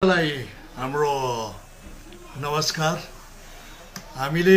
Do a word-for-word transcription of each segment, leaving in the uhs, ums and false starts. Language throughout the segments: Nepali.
लाई हाम्रो नमस्कार। हामीले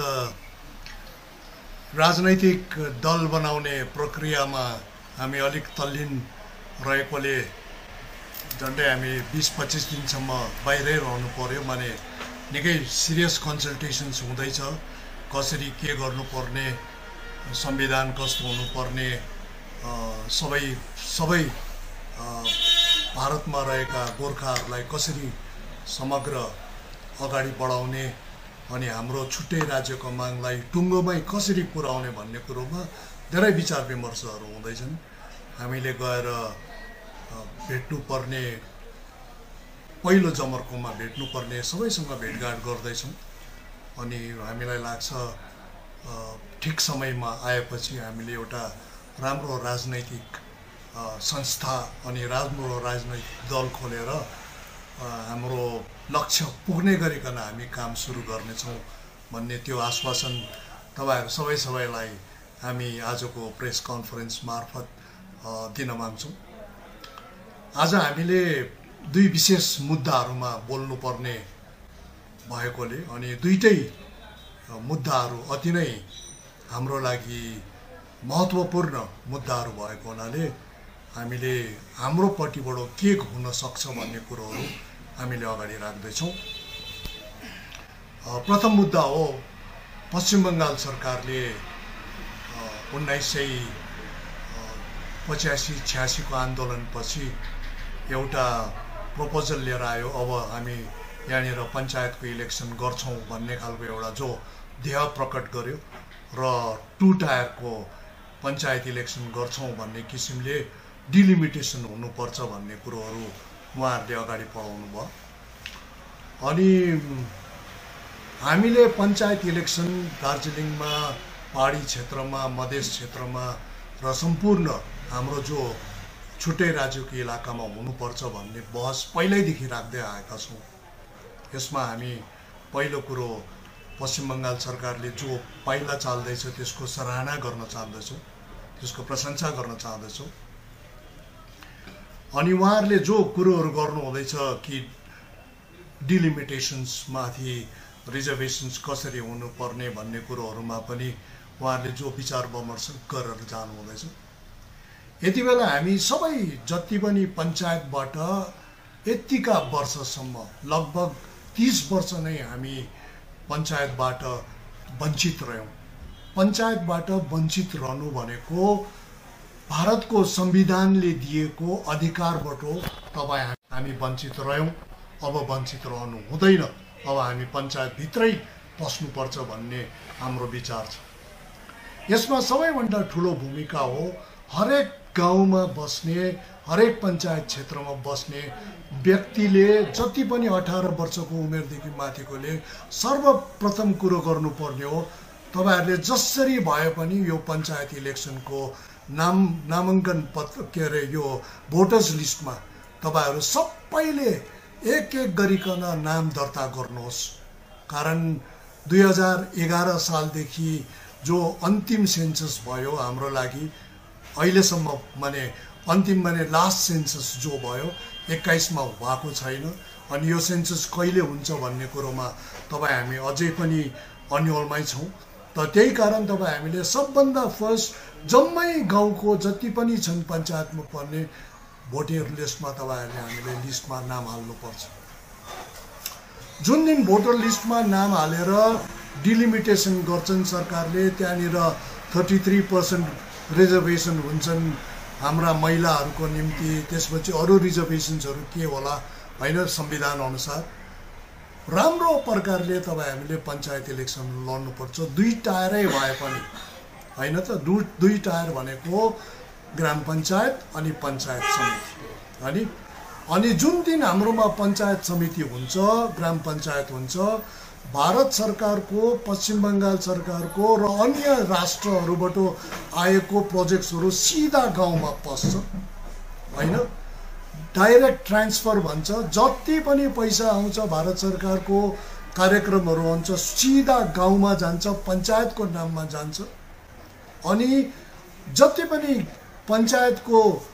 राजनैतिक दल बनाउने प्रक्रियामा हामी अलिक तल्लीन रहेकोले झन्डै हामी बीस पच्चीस दिनसम्म बाहिरै रहनु पर्यो। माने निकै सिरियस कन्सल्टेसन्स हुँदैछ, कसरी के गर्नुपर्ने, संविधान कस्तो हुनुपर्ने, सबै सबै भारतमा रहेका गोर्खाहरूलाई कसरी समग्र अगाडि बढाउने अनि हाम्रो छुट्टै राज्यको मागलाई टुङ्गोमै कसरी पुर्याउने भन्ने कुरोमा धेरै विचार विमर्शहरू हुँदैछन्। हामीले गएर भेट्नुपर्ने, पहिलो जमर्कोमा भेट्नुपर्ने सबैसँग भेटघाट गर्दैछौँ अनि हामीलाई लाग्छ ठिक समयमा आएपछि हामीले एउटा राम्रो राजनैतिक संस्था अनि राम्रो राजनैतिक दल खोलेर हाम्रो लक्ष्य पुग्ने गरिकन हामी काम सुरु गर्नेछौँ भन्ने त्यो आश्वासन तपाईहरु सबै सबैलाई हामी आजको प्रेस कन्फरेन्स मार्फत दिन माग्छौँ। आज हामीले दुई विशेष मुद्दाहरूमा बोल्नुपर्ने भएकोले अनि दुईटै मुद्दाहरू अति नै हाम्रो लागि महत्त्वपूर्ण मुद्दाहरू भएको हुनाले हामीले हाम्रो पट्टिबाट के हुन सक्छ भन्ने कुरोहरू हामीले अगाडि राख्दैछौँ। प्रथम मुद्दा हो, पश्चिम बङ्गाल सरकारले उन्नाइस सय पचासी छ्यासीको आन्दोलनपछि एउटा प्रपोजल लिएर आयो। अब हामी यहाँनिर पञ्चायतको इलेक्सन गर्छौँ भन्ने खालको एउटा जो ध्येय प्रकट गर्यो र टु टायरको पञ्चायत इलेक्सन गर्छौँ भन्ने किसिमले डिलिमिटेसन हुनुपर्छ भन्ने कुरोहरू उहाँहरूले अगाडि बढाउनु भयो। अनि हामीले पञ्चायत इलेक्सन दार्जिलिङमा, पहाडी क्षेत्रमा, मधेस क्षेत्रमा र सम्पूर्ण हाम्रो जो छुट्टै राज्यको इलाकामा हुनुपर्छ भन्ने बहस पहिल्यैदेखि राख्दै आएका छौँ। यसमा हामी पहिलो कुरो पश्चिम बङ्गाल सरकारले जो पाइला चाल्दैछ त्यसको सराहना गर्न चाहन्छौँ, त्यसको प्रशंसा गर्न चाहन्छौँ। अनि उहाँहरूले जो कुरोहरू गर्नु हुँदैछ कि डिलिमिटेसन्स माथि रिजर्भेसन्स कसरी हुनुपर्ने भन्ने कुरोहरूमा पनि उहाँहरूले जो विचार विमर्श गरेर जानु हुँदैछ। यति बेला हामी सबै जति पनि पञ्चायतबाट यतिका वर्षसम्म लगभग तीस वर्ष नै हामी पञ्चायतबाट वञ्चित रह्यौँ। पञ्चायतबाट वञ्चित रहनु भनेको भारतको संविधानले दिएको अधिकारबाट तपाईँ हामी वञ्चित रह्यौँ, अब वञ्चित रहनु हुँदैन, अब हामी पञ्चायतभित्रै पस्नुपर्छ भन्ने हाम्रो विचार छ। यसमा सबैभन्दा ठुलो भूमिका हो हरेक गाउँमा बस्ने, हरेक पञ्चायत क्षेत्रमा बस्ने व्यक्तिले, जति पनि अठार वर्षको उमेरदेखि माथिकोले सर्वप्रथम कुरो गर्नुपर्ने हो, तपाईहरुले जसरी भए पनि यो पञ्चायत इलेक्सनको नाम नामाङ्कन पत्र के अरे यो भोटर्स लिस्टमा तपाईहरु सबैले एक एक गरिकन नाम दर्ता गर्नुहोस्। कारण दुई हजार एघार सालदेखि जो अन्तिम सेन्सस भयो हाम्रो लागि अहिलेसम्म, माने अन्तिम माने लास्ट सेन्सस जो भयो एक्काइसमा भएको छैन। अनि यो सेन्सस कहिले हुन्छ भन्ने कुरोमा तपाईँ हामी अझै पनि अन्यलमै छौँ। त त्यही कारण तपाईँ हामीले सबभन्दा फर्स्ट जम्मै गाउँको जति पनि छन् पञ्चायतमा पर्ने भोटर लिस्टमा तपाईहरुले हामीले लिस्टमा नाम हाल्नुपर्छ। जुन दिन भोटर लिस्टमा नाम हालेर डिलिमिटेसन गर्छन् सरकारले, त्यहाँनिर थर्टी थ्री पर्सेन्ट रिजर्भेसन हुन्छन् हाम्रा महिलाहरूको निम्ति, त्यसपछि अरू रिजर्भेसन्सहरू के होला हैन संविधान अनुसार। राम्रो प्रकारले तपाईँ हामीले पञ्चायत इलेक्सन लड्नुपर्छ, दुई टायरै भए पनि हैन त। दु दुई टायर भनेको ग्राम पञ्चायत अनि पञ्चायत समिति। अनि अनि जुन दिन हाम्रोमा पञ्चायत समिति हुन्छ, ग्राम पञ्चायत हुन्छ, भारत सरकारको, पश्चिम बङ्गाल सरकारको र अन्य राष्ट्रहरूबाट आएको प्रोजेक्ट्सहरू सिधा गाउँमा पस्छ हैन। डाइरेक्ट ट्रान्सफर भन्छ, जति पनि पैसा आउँछ भारत सरकारको कार्यक्रमहरू हुन्छ सिधा गाउँमा जान्छ, पञ्चायतको नाममा जान्छ। अनि जति पनि पञ्चायतको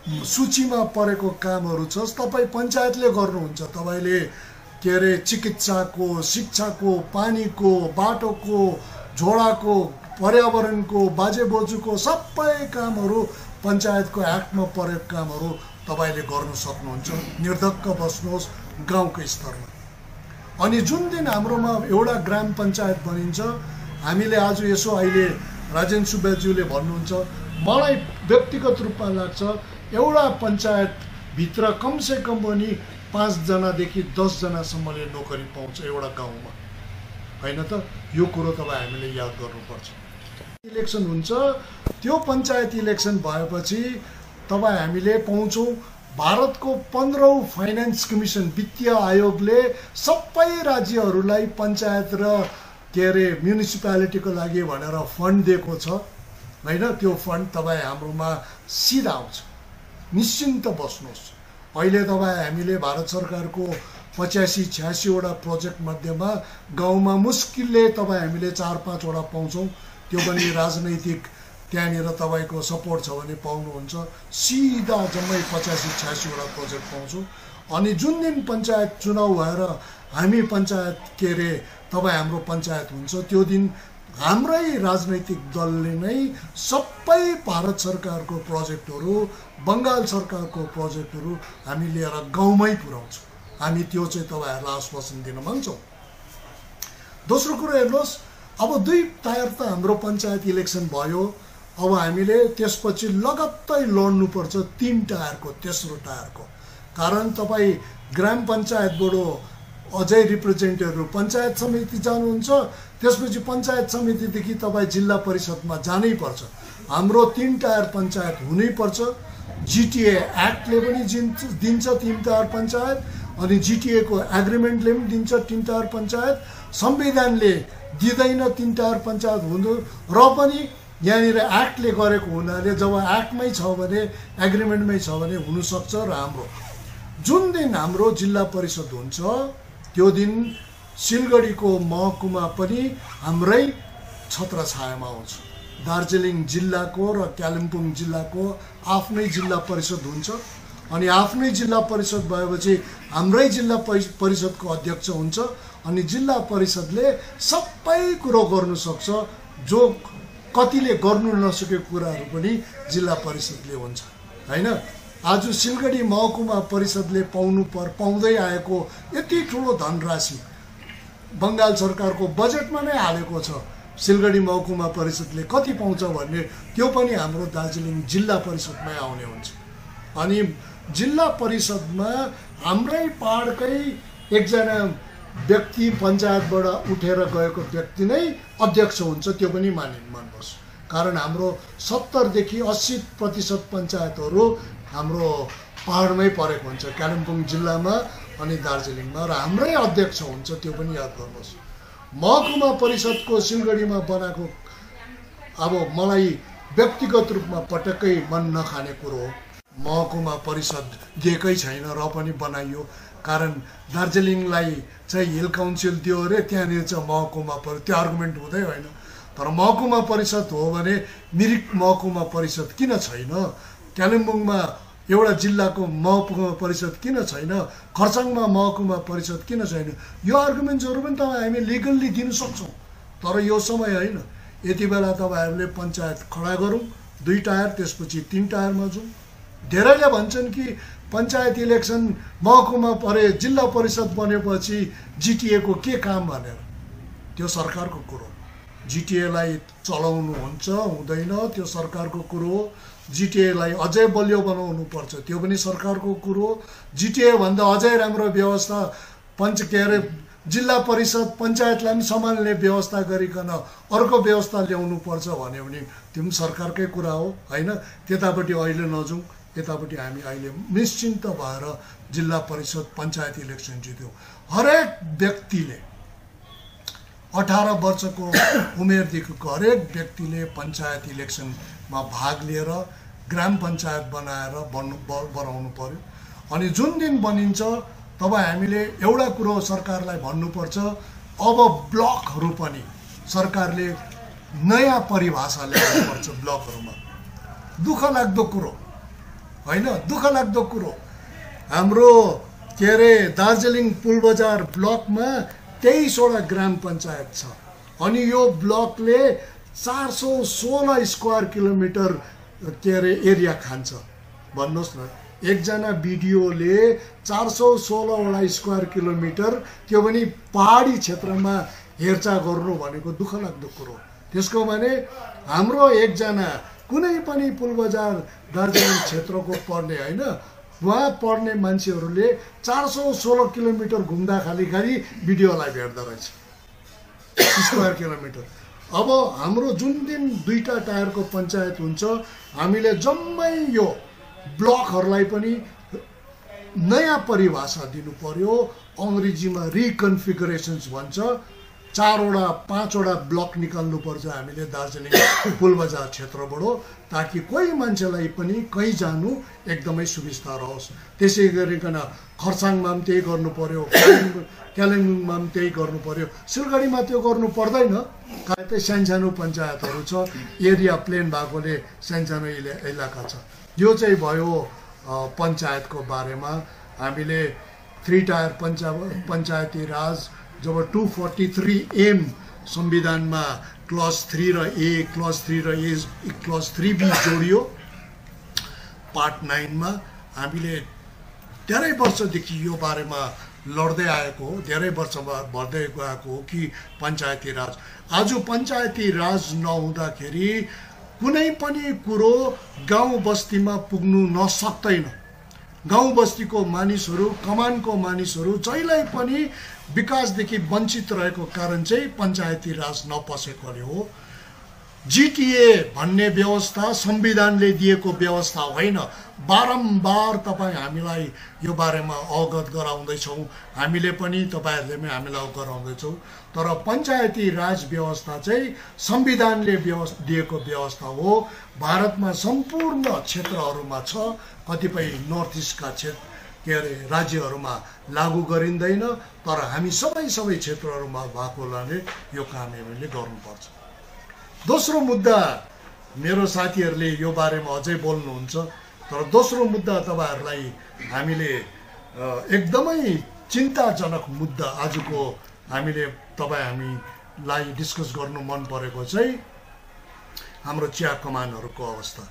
सूचीमा परेको कामहरू छ तपाईँ पञ्चायतले गर्नुहुन्छ। तपाईँले के अरे चिकित्साको, शिक्षाको, पानीको, बाटोको, झोडाको, पर्यावरणको, बाजे बोजूको सबै कामहरू पञ्चायतको एक्टमा परेको कामहरू तपाईँले गर्नु सक्नुहुन्छ। निर्धक्क बस्नुहोस् गाउँको स्तरमा। अनि जुन दिन हाम्रोमा एउटा ग्राम पञ्चायत बनिन्छ, हामीले आज यसो अहिले राजेन्द्र सुब्बाज्यूले भन्नुहुन्छ, मलाई व्यक्तिगत रूपमा लाग्छ एउटा पञ्चायतभित्र कमसेकम पनि पाँचजनादेखि दसजनासम्मले नोकरी पाउँछ एउटा गाउँमा, होइन त? यो कुरो तपाईँ हामीले याद गर्नुपर्छ। इलेक्सन हुन्छ, त्यो पञ्चायत इलेक्सन भएपछि तपाईँ हामीले पाउँछौँ भारतको पन्ध्रौँ फाइनेन्स कमिसन वित्तीय आयोगले सबै राज्यहरूलाई पञ्चायत र के अरे म्युनिसिपालिटीको लागि भनेर फन्ड दिएको छ, होइन? त्यो फन्ड तपाईँ हाम्रोमा सिधा आउँछ। निश्चिन्त बस्नुहोस्। अहिले तपाईँ हामीले भारत सरकारको पचासी छ्यासीवटा प्रोजेक्ट मध्येमा गाउँमा मुस्किलले तपाईँ हामीले चार पाँचवटा पाउँछौँ। त्यो पनि राजनैतिक त्यहाँनिर तपाईँको सपोर्ट छ भने पाउनुहुन्छ। सिधा जम्मै पचासी छ्यासीवटा प्रोजेक्ट पाउँछौँ। अनि जुन दिन पञ्चायत चुनाव भएर हामी पञ्चायत के अरे तपाईँ हाम्रो पञ्चायत हुन्छ, त्यो दिन हाम्रै राजनैतिक दलले नै सबै भारत सरकारको प्रोजेक्टहरू, बङ्गाल सरकारको प्रोजेक्टहरू हामी लिएर गाउँमै पुर्याउँछौँ। हामी त्यो चाहिँ तपाईँहरूलाई आश्वासन दिन माग्छौँ। दोस्रो कुरो हेर्नुहोस्, अब दुई टायर त हाम्रो पञ्चायत इलेक्सन भयो, अब हामीले त्यसपछि लगत्तै लड्नुपर्छ तीन टायरको, तेस्रो टायरको। कारण तपाईँ ग्राम पञ्चायतबाट अझै रिप्रेजेन्टेटिभहरू पञ्चायत समिति जानुहुन्छ, त्यसपछि पञ्चायत समितिदेखि तपाईँ जिल्ला परिषदमा जानै पर्छ। हाम्रो तीन टायर पञ्चायत हुनैपर्छ। जिटिए एक्टले पनि दिन्छ तीन टायर पञ्चायत, अनि जिटिएको एग्रिमेन्टले पनि दिन्छ तीन टायर पञ्चायत, संविधानले दिँदैन तीन टायर पञ्चायत हुनु, र पनि यहाँनिर एक्टले गरेको हुनाले जब एक्टमै छ भने, एग्रिमेन्टमै छ भने हुनसक्छ। र हाम्रो जुन दिन हाम्रो जिल्ला परिषद हुन्छ त्यो दिन सिलगढीको महकुमा पनि हाम्रै छत्रछायामा आउँछ। दार्जिलिङ जिल्लाको र कालिम्पोङ जिल्लाको आफ्नै जिल्ला परिषद हुन्छ, अनि आफ्नै जिल्ला परिषद भएपछि हाम्रै जिल्ला परिषदको अध्यक्ष हुन्छ, अनि जिल्ला परिषदले सबै कुरो गर्नु सक्छ। जो कतिले गर्नु नसकेको कुराहरू पनि जिल्ला परिषदले हुन्छ, होइन? आज सिलगढी महकुमा परिषदले पाउनु पर पाउँदै आएको यति ठुलो धनराशि बङ्गाल सरकारको बजेटमा नै हालेको छ। सिलगढी महकुमा परिषदले कति पाउँछ भन्ने त्यो पनि हाम्रो दार्जिलिङ जिल्ला परिषदमै आउने हुन्छ। अनि जिल्ला परिषदमा हाम्रै पाहाडकै एकजना व्यक्ति पञ्चायतबाट उठेर गएको व्यक्ति नै अध्यक्ष हुन्छ, त्यो पनि मानिन मनपर्छ। कारण हाम्रो सत्तरदेखि अस्सी प्रतिशत पञ्चायतहरू हाम्रो पाहाडमै परेको हुन्छ, कालिम्पोङ जिल्लामा अनि दार्जिलिङमा, र हाम्रै अध्यक्ष हुन्छ, त्यो पनि याद गर्नुहोस्। महकुमा परिषदको सिलगढीमा बनाएको अब मलाई व्यक्तिगत रूपमा पटक्कै मन नखाने कुरो हो। महकुमा परिषद दिएकै छैन र पनि बनाइयो, कारण दार्जिलिङलाई चाहिँ हिल काउन्सिल दियो अरे, त्यहाँनिर चाहिँ महकुमा परि त्यो आर्गुमेन्ट हुँदै होइन। तर महकुमा परिषद हो भने मिरिक महकुमा परिषद किन छैन? कालिम्पोङमा एउटा जिल्लाको महकुमा परिषद किन छैन? खरसाङमा महकुमा परिषद किन छैन? यो आर्गुमेन्ट्सहरू पनि तपाईँ हामी लिगल्ली दिन सक्छौँ, तर यो समय होइन। यति बेला तपाईँहरूले पञ्चायत खडा गरौँ, दुई टायर, त्यसपछि तिन टायरमा जाउँ। धेरैले भन्छन् कि पञ्चायत इलेक्सन महकुमा परे जिल्ला परिषद बनेपछि जिटिएको के काम भनेर। त्यो सरकारको कुरो, जिटिएलाई चलाउनु हुन्छ हुँदैन त्यो सरकारको कुरो हो। जिटिएलाई अझै बलियो बनाउनु पर्छ, त्यो पनि सरकारको कुरो हो। जिटिए भन्दा अझै राम्रो व्यवस्था पञ्च के अरे जिल्ला परिषद पञ्चायतलाई पनि सम्हाल्ने व्यवस्था गरिकन अर्को व्यवस्था ल्याउनु पर्छ भन्यो भने त्यो पनि सरकारकै कुरा हो, होइन? त्यतापट्टि अहिले नजाउँ, यतापट्टि हामी अहिले निश्चिन्त भएर जिल्ला परिषद पञ्चायत इलेक्सन जित्यौँ। हरेक व्यक्तिले अठार वर्षको उमेरदेखिको हरेक व्यक्तिले पञ्चायत इलेक्सनमा भाग लिएर ग्राम पञ्चायत बनाएर बन्नु बनाउनु पर्यो। अनि जुन दिन बनिन्छ तब हामीले एउटा कुरो सरकारलाई भन्नुपर्छ, अब ब्लकहरू पनि सरकारले नयाँ परिभाषा ल्याउनुपर्छ ब्लकहरूमा। दुःख लाग्दो कुरो, होइन, दुःख लाग्दो कुरो। हाम्रो के अरे दार्जिलिङ पुलबजार ब्लकमा तेइसवटा ग्राम पञ्चायत छ अनि यो ब्लकले चार सौ सोह्र स्क्वायर किलोमिटर के अरे एरिया खान्छ। भन्नुहोस् न, एकजना बिडिओले चार सौ सोह्रवटा स्क्वायर किलोमिटर, त्यो पनि पहाडी क्षेत्रमा हेरचाह गर्नु भनेको दुःख लाग्दो कुरो। त्यसको भने हाम्रो एकजना कुनै पनि पुलबजार दार्जिलिङ क्षेत्रको पढ्ने होइन, वहाँ पढ्ने मान्छेहरूले चार सौ सोह्र किलोमिटर घुम्दा खाली खाली बिडिओलाई भेट्दो रहेछ स्क्वायर किलोमिटर। अब हाम्रो जुन दिन दुईटा टायरको पञ्चायत हुन्छ, हामीले जम्मै यो ब्लकहरूलाई पनि नयाँ परिभाषा दिनु पर्यो। अङ्ग्रेजीमा रिकन्फिगरेसन्स भन्छ। चारवटा पाँचवटा ब्लक निकाल्नुपर्छ हामीले दार्जिलिङ पुलबजार क्षेत्रबाट, ताकि कोही मान्छेलाई पनि कहीँ जानु एकदमै सुविस्ता रहोस्। त्यसै गरिकन खरसाङमा पनि त्यही गर्नु पर्यो, कालिम्पोङमा पनि त्यही गर्नु पर्यो। सिलगढीमा त्यो गर्नु पर्दैन, कारण त्यही सानसानो पञ्चायतहरू छ, एरिया प्लेन भएकोले सानसानो इलाका छ। यो चाहिँ भयो पञ्चायतको बारेमा। हामीले थ्री टायर पञ्चायत पञ्चायती राज जब टू फोर्टी थ्री एम संविधानमा क्लज थ्री र ए क्लज थ्री र ए क्लज थ्री बी जोडियो पार्ट नाइनमा, हामीले धेरै वर्षदेखि यो बारेमा लड्दै आएको हो, धेरै वर्ष बढ्दै गएको हो कि पञ्चायती राज। आज पञ्चायती राज नहुँदाखेरि कुनै पनि कुरो गाउँ बस्तीमा पुग्नु नसक्दैन। गाउँ बस्तीको मानिसहरू, कमानको मानिसहरू जहिल्यै पनि विकासदेखि वञ्चित रहेको कारण चाहिँ पञ्चायती राज नपसेकोले हो। जिटिए भन्ने व्यवस्था संविधानले दिएको व्यवस्था होइन। बारम्बार तपाईँ हामीलाई यो बारेमा अवगत गराउँदैछौँ, हामीले पनि तपाईँहरूले पनि हामीलाई अवगत गराउँदैछौँ। तर पञ्चायती राज व्यवस्था चाहिँ संविधानले व्यवस्था दिएको व्यवस्था हो। भारतमा सम्पूर्ण क्षेत्रहरूमा छ, कतिपय नर्थ इस्टका क्षेत्र के अरे राज्यहरूमा लागू गरिँदैन, तर हामी सबै सबै क्षेत्रहरूमा भएको हुनाले यो काम हामीले गर्नुपर्छ। दोस्रो मुद्दा, मेरो साथीहरूले यो बारेमा अझै बोल्नुहुन्छ, तर दोस्रो मुद्दा तपाईँहरूलाई हामीले एकदमै चिन्ताजनक मुद्दा आजको हामीले तपाईँ हामीलाई डिस्कस गर्नु मन परेको चाहिँ हाम्रो चिया कमानहरूको अवस्था।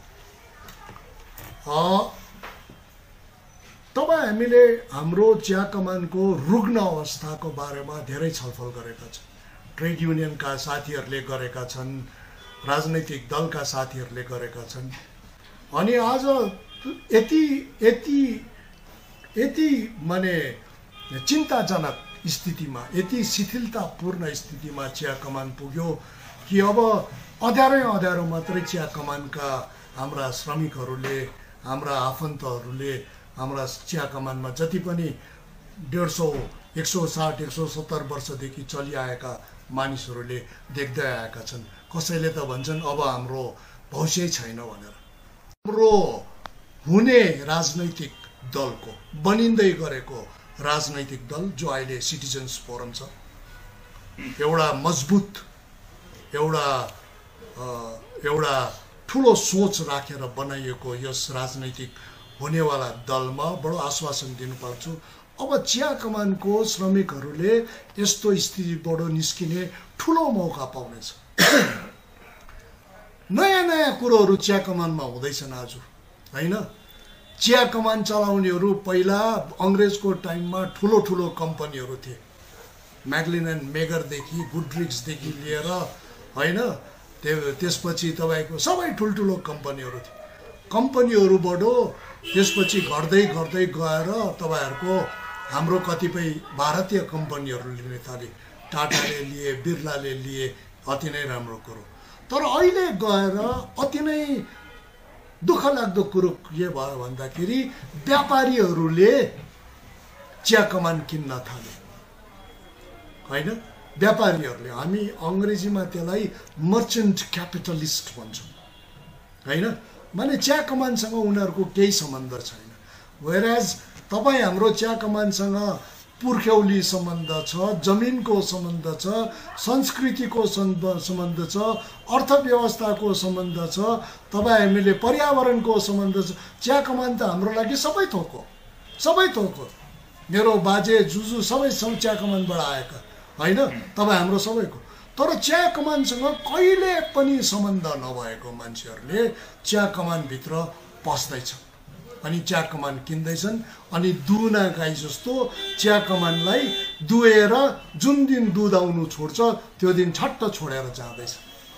तपाईँ हामीले हाम्रो चिया कमानको रुग्ण अवस्थाको बारेमा धेरै छलफल गरेका छौँ। ट्रेड युनियनका साथीहरूले गरेका छन्, राजनैतिक दलका साथीहरूले गरेका छन्। अनि आज यति यति यति माने चिन्ताजनक स्थितिमा, यति शिथिलतापूर्ण स्थितिमा चिया कमान पुग्यो कि अब अँध्यारै अँध्यारो मात्रै चिया कमानका हाम्रा श्रमिकहरूले, हाम्रा आफन्तहरूले, हाम्रा चिया कमानमा जति पनि डेढ सौ एक सौ साठ एक सौ सत्तर वर्षदेखि चलिआएका मानिसहरूले देख्दै आएका छन्। कसैले त भन्छन् अब हाम्रो भविष्य छैन भनेर। हाम्रो हुने राजनैतिक दलको, बनिँदै गरेको राजनैतिक दल जो अहिले सिटिजन्स फोरम छ, एउटा मजबुत, एउटा एउटा ठुलो सोच राखेर बनाइएको यस राजनैतिक हुनेवाला दलमा बडो आश्वासन दिनु पर्छु। अब चिया कमानको श्रमिकहरूले यस्तो स्थितिबाट निस्किने ठुलो मौका पाउनेछ। नयाँ नयाँ कुरोहरू चिया कमानमा हुँदैछन् आज, होइन? चिया कमान चलाउनेहरू पहिला अङ्ग्रेजको टाइममा ठुलो ठुलो कम्पनीहरू थिए, म्याग्लिन एन्ड मेगरदेखि गुड्रिक्सदेखि लिएर, होइन? त्यो त्यसपछि तपाईँको सबै ठुल्ठुलो कम्पनीहरू थिए। कम्पनीहरूबाट त्यसपछि घट्दै घट्दै गएर तपाईँहरूको हाम्रो कतिपय भारतीय कम्पनीहरू लिने थाले, टाटाले लिए, बिर्लाले लिए, अति नै राम्रो कुरो। तर अहिले गएर अति नै दुःख लाग्दो कुरो के भयो भन्दाखेरि व्यापारीहरूले चिया कमान किन्न थाले, होइन? व्यापारीहरूले, हामी अङ्ग्रेजीमा त्यसलाई मर्चेन्ट क्यापिटलिस्ट भन्छौँ, होइन? माने चिया कमानसँग उनीहरूको केही सम्बन्ध छैन। वेयरएज तपाईँ हाम्रो चिया कमानसँग पुर्ख्यौली सम्बन्ध छ, जमिनको सम्बन्ध छ, संस्कृतिको सम्बन्ध छ, अर्थव्यवस्थाको सम्बन्ध छ, तपाईँ हामीले पर्यावरणको सम्बन्ध छ। चिया कमान त हाम्रो लागि सबै थोक हो, सबै थोक हो। मेरो बाजे जुजु सबै चिया कमानबाट आएका होइन, तपाईँ हाम्रो सबैको। तर चिया कमानसँग कहिले पनि सम्बन्ध नभएको मान्छेहरूले चिया कमानभित्र पस्दैछ अनि चिया कमान किन्दैछन् अनि दुहुना गाई जस्तो चिया कमानलाई दुहेर जुन दिन दुध आउनु छोड्छ त्यो दिन छट्ट छोडेर जाँदैछ।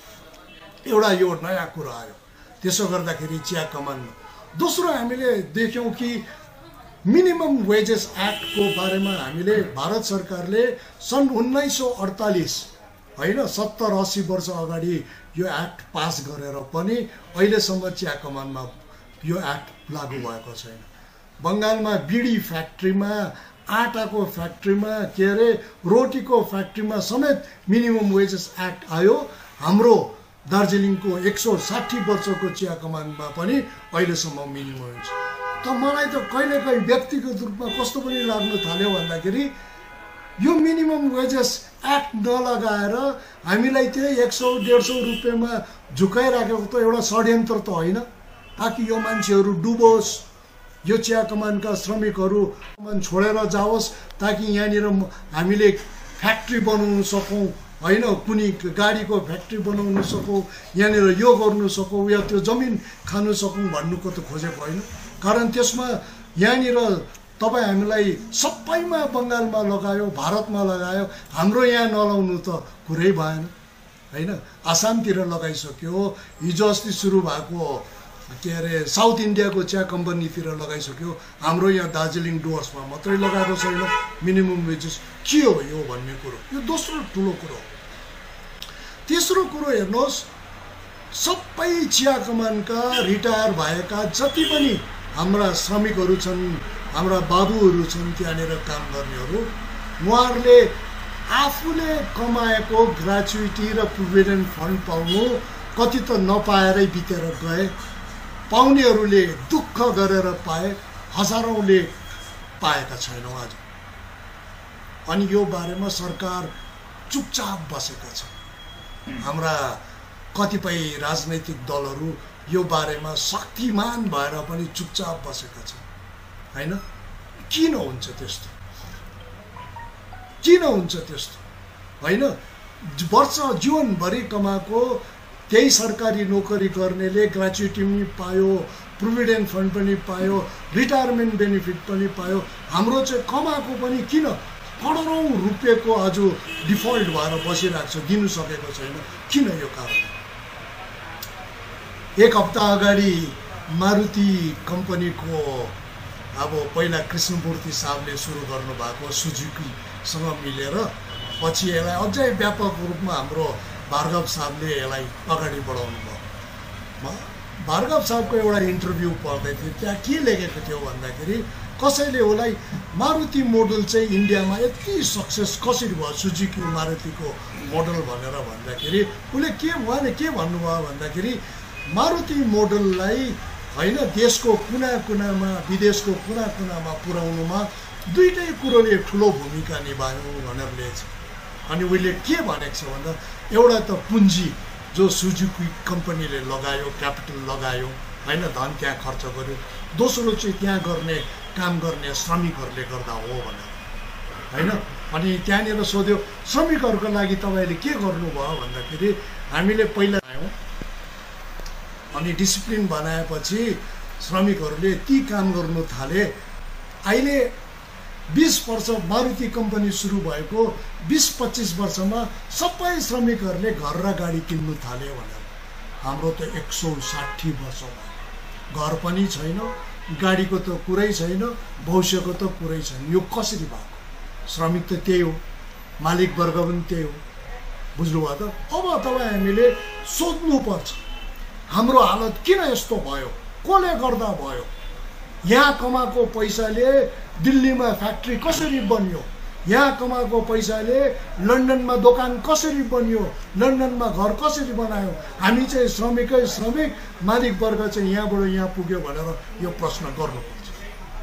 एउटा यो नयाँ कुरा आयो, त्यसो गर्दाखेरि चिया कमान। दोस्रो हामीले देख्यौँ कि मिनिमम वेजेस एक्टको बारेमा हामीले भारत सरकारले सन् उन्नाइस सौ अडतालिस होइन सत्तर अस्सी वर्ष अगाडि यो एक्ट पास गरेर पनि अहिलेसम्म चिया कमानमा यो एक्ट लागू भएको छैन। बङ्गालमा बिडी फ्याक्ट्रीमा, आटाको फ्याक्ट्रीमा, के अरे रोटीको फ्याक्ट्रीमा समेत मिनिमम वेजेस एक्ट आयो। हाम्रो दार्जिलिङको एक सौ साठी वर्षको चिया कमानमा पनि अहिलेसम्म मिनिमम वेज। त मलाई त कहिलेकाहीँ व्यक्तिगत रूपमा कस्तो पनि लाग्न थाल्यो भन्दाखेरि यो मिनिमम वेजेस एक्ट नलगाएर हामीलाई त्यही एक सौ डेढ सौ रुपियाँमा झुकाइराखेको त एउटा षड्यन्त्र त होइन, ताकि यो मान्छेहरू डुबोस्, यो चिया कमानका श्रमिकहरू कमान छोडेर जाओस्, ताकि यहाँनिर हामीले फ्याक्ट्री बनाउन सकौँ होइन, कुनै गाडीको फ्याक्ट्री बनाउन सकौँ, यहाँनिर यो गर्नु सकौँ या त्यो जमिन खानु सकौँ भन्नुको त खोजेको होइन। कारण त्यसमा यहाँनिर तपाईँ हामीलाई सबैमा बङ्गालमा लगायो, भारतमा लगायो, हाम्रो यहाँ नलाउनु त कुरै भएन होइन। आसामतिर लगाइसक्यो, हिजो अस्ति सुरु भएको के अरे साउथ इन्डियाको चिया कम्पनीतिर लगाइसक्यो, हाम्रो यहाँ दार्जिलिङ डुवर्समा मात्रै लगाएको छैन मिनिमम वेजेस। के हो यो भन्ने कुरो, यो दोस्रो ठुलो कुरो। तेस्रो कुरो हेर्नुहोस्, सबै चिया कमानका रिटायर भएका जति पनि हाम्रा श्रमिकहरू छन्, हाम्रा बाबुहरू छन् त्यहाँनिर काम गर्नेहरू, उहाँहरूले आफूले कमाएको ग्रेच्युटी र प्रोभिडेन्ट फन्ड पाउनु कति त नपाएरै बितेर गए, पाउनेहरूले दुःख गरेर पाए, हजारौँले पाएका छैनौँ आज। अनि यो बारेमा सरकार चुपचाप बसेका छ। हाम्रा कतिपय राजनैतिक दलहरू यो बारेमा शक्तिमान भएर पनि चुपचाप बसेका छन् होइन। किन हुन्छ त्यस्तो, किन हुन्छ त्यस्तो होइन। वर्ष जीवनभरि कमाएको त्यही सरकारी नोकरी गर्नेले ग्रेच्युटी पनि पायो, प्रोभिडेन्ट फन्ड पनि पायो, रिटायरमेन्ट बेनिफिट पनि पायो, हाम्रो चाहिँ कमाएको पनि किन करोडौँ रुपियाँको आज डिफल्ट भएर बसिरहेको छ, दिनु सकेको छैन, किन यो कारण। एक हप्ता अगाडि मारुति कम्पनीको अब पहिला कृष्णमूर्ति साहबले सुरु गर्नुभएको सुजुकीसँग मिलेर पछि यसलाई अझै व्यापक रूपमा हाम्रो भार्गव साहबले यसलाई अगाडि बढाउनु भयो। भार्गव साहबको एउटा इन्टरभ्यू पढ्दै थिएँ, त्यहाँ के लेखेको थियो भन्दाखेरि कसैले उसलाई मारुति मोडल चाहिँ इन्डियामा यति सक्सेस कसरी भयो सुजुकी मारुतिको मोडल भनेर भन्दाखेरि उसले के उहाँले के भन्नुभयो भन्दाखेरि मारुति मोडललाई होइन देशको कुना कुनामा विदेशको कुना कुनामा पुर्याउनुमा दुईटै कुरोले ठुलो भूमिका निभायो भनेर लेखेछ। अनि उसले के भनेको छ भन्दा एउटा त पुँजी जो सुजुकी कम्पनीले लगायो, क्यापिटल लगायो होइन, धन त्यहाँ खर्च गर्यो, दोस्रो चाहिँ त्यहाँ गर्ने काम गर्ने श्रमिकहरूले गर्दा हो भनेर होइन। अनि त्यहाँनिर सोध्यो श्रमिकहरूको लागि तपाईँले के गर्नुभयो भन्दाखेरि हामीले पहिला आयौँ अनि डिसिप्लिन बनाएपछि श्रमिकहरूले ती काम गर्नु थाले। अहिले बीस वर्ष मारुति कम्पनी सुरु भएको बीस पच्चीस वर्षमा सबै श्रमिकहरूले घर र गाडी किन्नु थाल्यो भनेर। हाम्रो त एक सौ साठी वर्ष भयो, घर पनि छैन, गाडीको त कुरै छैन, भविष्यको त कुरै छैन। यो कसरी भएको? श्रमिक त त्यही हो, मालिक वर्ग पनि त्यही हो, बुझ्नुभयो त। अब तपाईँ हामीले सोध्नुपर्छ हाम्रो हालत किन यस्तो भयो, कसले गर्दा भयो। यहाँ कमाएको पैसाले दिल्लीमा फ्याक्ट्री कसरी बन्यो, यहाँ कमाएको पैसाले लन्डनमा दोकान कसरी बन्यो, लन्डनमा घर कसरी बनायो। हामी चाहिँ श्रमिकै श्रमिक, मालिक वर्ग चाहिँ यहाँबाट यहाँ पुग्यो भनेर यो प्रश्न गर्नुपर्छ।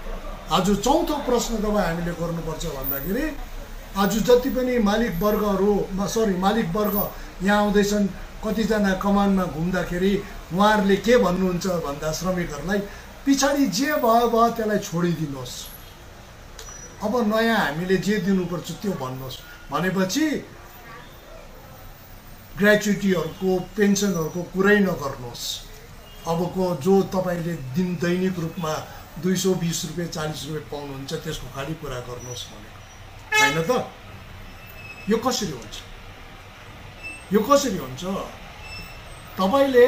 आज चौथो प्रश्न तपाईँ हामीले गर्नुपर्छ भन्दाखेरि आज जति पनि मालिक वर्गहरू सरी मालिक वर्ग यहाँ आउँदैछन्, कतिजना कमानमा घुम्दाखेरि उहाँहरूले के भन्नुहुन्छ भन्दा श्रमिकहरूलाई पछाडि जे भयो भयो त्यसलाई छोडिदिनुहोस्, अब नयाँ हामीले जे दिनुपर्छ त्यो भन्नुहोस् भनेपछि ग्रेच्युटीहरूको पेन्सनहरूको कुरै नगर्नुहोस्। अबको जो तपाईँले दिन दैनिक रूपमा दुई सौ बिस रुपियाँ चालिस रुपियाँ पाउनुहुन्छ त्यसको खालि कुरा गर्नुहोस् भनेको होइन त। यो कसरी हुन्छ? यो कसरी हुन्छ? तपाईँले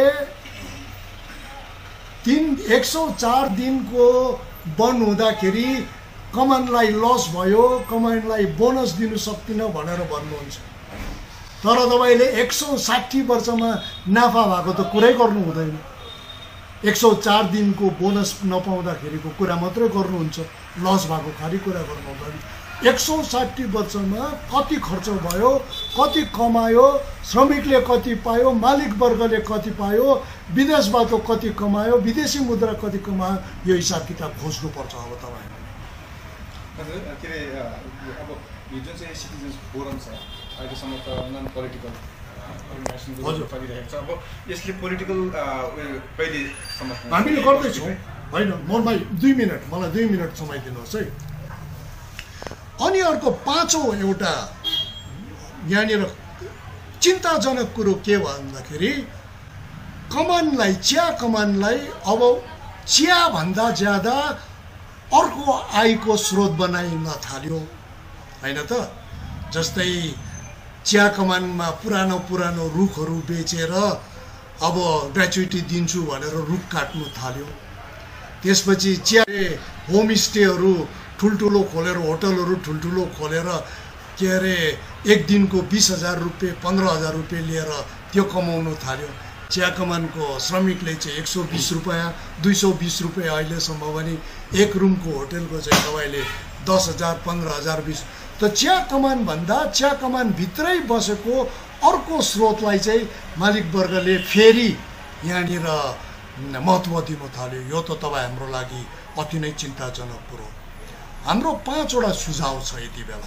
तिन एक सौ चार दिनको बन्द हुँदाखेरि कमानलाई लस भयो, कमानलाई बोनस दिनु सक्दिनँ भनेर भन्नुहुन्छ, तर तपाईँले एक सौ साठी वर्षमा नाफा भएको त कुरै गर्नु हुँदैन। एक सौ चार दिनको बोनस नपाउँदाखेरिको कुरा मात्रै गर्नुहुन्छ, लस भएको खालि कुरा गर्नु हुँदैन। एक सौ साठी वर्षमा कति खर्च भयो, कति कमायो, श्रमिकले कति पायो, मालिक वर्गले कति पायो, विदेशबाट कति कमायो, विदेशी मुद्रा कति कमायो, यो हिसाब किताब खोज्नुपर्छ। अब तपाईँ के अरे अब यो जुन चाहिँ सिटिजन्स फोरम छ अहिलेसम्म त नन पोलिटिकल अर्गनाइजेसन चलिरहेको छ, अब यसले पोलिटिकल कहिले समाप्त हामीले गर्दैछौँ होइन। मलाई दुई मिनट मलाई दुई मिनट समय दिनुहोस् है। अनि अर्को पाँचौँ एउटा यहाँनिर चिन्ताजनक कुरो के भन्दाखेरि कमानलाई, चिया कमानलाई अब चियाभन्दा ज्यादा अर्को आयको स्रोत बनाइन थाल्यो होइन त। जस्तै चिया कमानमा पुरानो पुरानो रुखहरू बेचेर अब ग्रेच्युटी दिन्छु भनेर रुख काट्नु थाल्यो। त्यसपछि चिया होमस्टेहरू ठुल्ठुलो खोलेर, होटलहरू ठुल्ठुलो खोलेर के अरे एक दिनको बिस हजार रुपियाँ पन्ध्र हजार रुपियाँ लिएर त्यो कमाउनु थाल्यो। चिया कमानको श्रमिकले चाहिँ एक सौ बिस रुपियाँ दुई सौ बिस रुपियाँ अहिलेसम्म पनि एक रुमको होटेलको चाहिँ तपाईँले दस हजार पन्ध्र हजार बिस। त चिया कमान भन्दा चिया कमानभित्रै बसेको अर्को स्रोतलाई चाहिँ मालिक वर्गले फेरि यहाँनिर महत्त्व दिनु थाल्यो। यो त तपाईँ हाम्रो लागि अति नै चिन्ताजनक कुरो। हाम्रो पाँचवटा सुझाव छ यति बेला।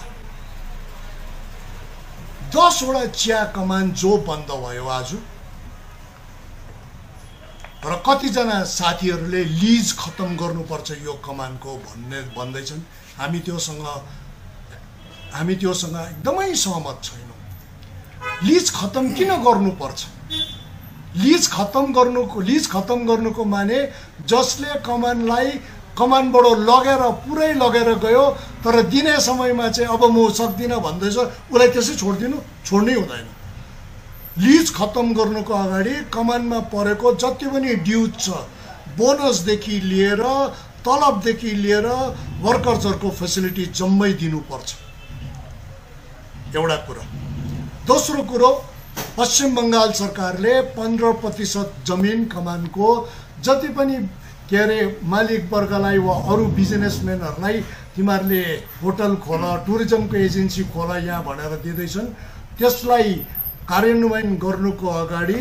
दसवटा चिया कमान जो बन्द भयो आज, र कतिजना साथीहरूले लिज खत्तम गर्नुपर्छ यो कमानको भन्ने भन्दैछन्। हामी त्योसँग हामी त्योसँग एकदमै सहमत छैनौँ। लिज खत्तम किन गर्नुपर्छ? लिज खत्तम गर्नुको लिज खत्तम गर्नुको माने जसले कमानलाई कमानबाट लगेर पुरै लगेर गयो तर दिने समयमा चाहिँ अब म सक्दिनँ भन्दैछ, उसलाई त्यसै छोडिदिनु? छोड्नै हुँदैन। लिज खत्तम गर्नुको अगाडि कमानमा परेको जति पनि ड्युज छ, बोनसदेखि लिएर तलबदेखि लिएर वर्कर्सहरूको फेसिलिटी जम्मै दिनुपर्छ, एउटा कुरो। दोस्रो कुरो, पश्चिम बङ्गाल सरकारले पन्ध्र प्रतिशत जमिन कमानको जति पनि के अरे मालिक वर्गलाई वा अरू बिजनेसम्यानहरूलाई तिमीहरूले होटल खोल, टुरिज्मको एजेन्सी खोल यहाँ भनेर दिँदैछन्, त्यसलाई कार्यान्वयन गर्नुको अगाडि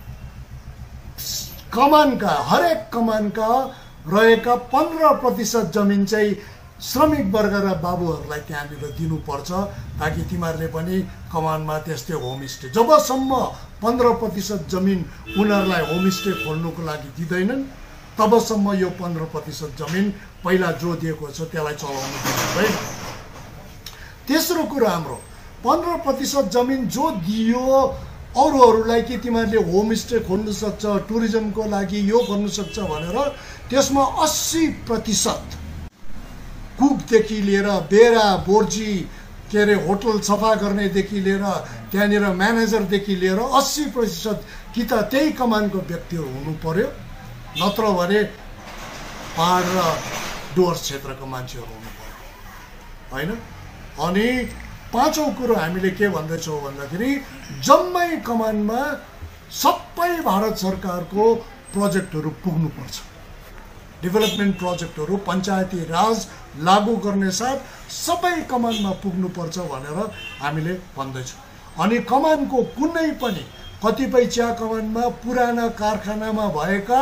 कमानका हरेक कमानका रहेका पन्ध्र प्रतिशत जमिन चाहिँ श्रमिक वर्ग र बाबुहरूलाई त्यहाँनिर दिनुपर्छ, ताकि तिमीहरूले पनि कमानमा त्यस्तै होमस्टे, जबसम्म पन्ध्र प्रतिशत जमिन उनीहरूलाई होमस्टे खोल्नुको लागि दिँदैनन् तबसम्म यो पन्ध्र प्रतिशत जमिन पहिला जो दिएको छ त्यसलाई चलाउनु दिँदैन। तेस्रो कुरो, हाम्रो पन्ध्र प्रतिशत जमिन जो दियो अरूहरूलाई कि तिमीहरूले होमस्टे खोल्नु सक्छ, टुरिज्मको लागि यो गर्नु सक्छ भनेर, त्यसमा अस्सी प्रतिशत कुकदेखि लिएर बेरा बोर्जी के अरे होटल सफा गर्नेदेखि लिएर त्यहाँनिर म्यानेजरदेखि लिएर अस्सी प्रतिशत कि त त्यही कमानको व्यक्तिहरू हुनु पर्यो, नत्र भने पहाड र डुवर्स क्षेत्रको मान्छेहरू हुनु पर्यो होइन। अनि पाँचौँ कुरो हामीले के भन्दैछौँ भन्दाखेरि जम्मै कमानमा सबै भारत सरकारको प्रोजेक्टहरू पुग्नुपर्छ, डेभलपमेन्ट प्रोजेक्टहरू पञ्चायती राज लागू गर्ने साथ सबै कमानमा पुग्नुपर्छ भनेर हामीले भन्दैछौँ। अनि कमानको कुनै पनि कतिपय चिया कमानमा पुराना कारखानामा भएका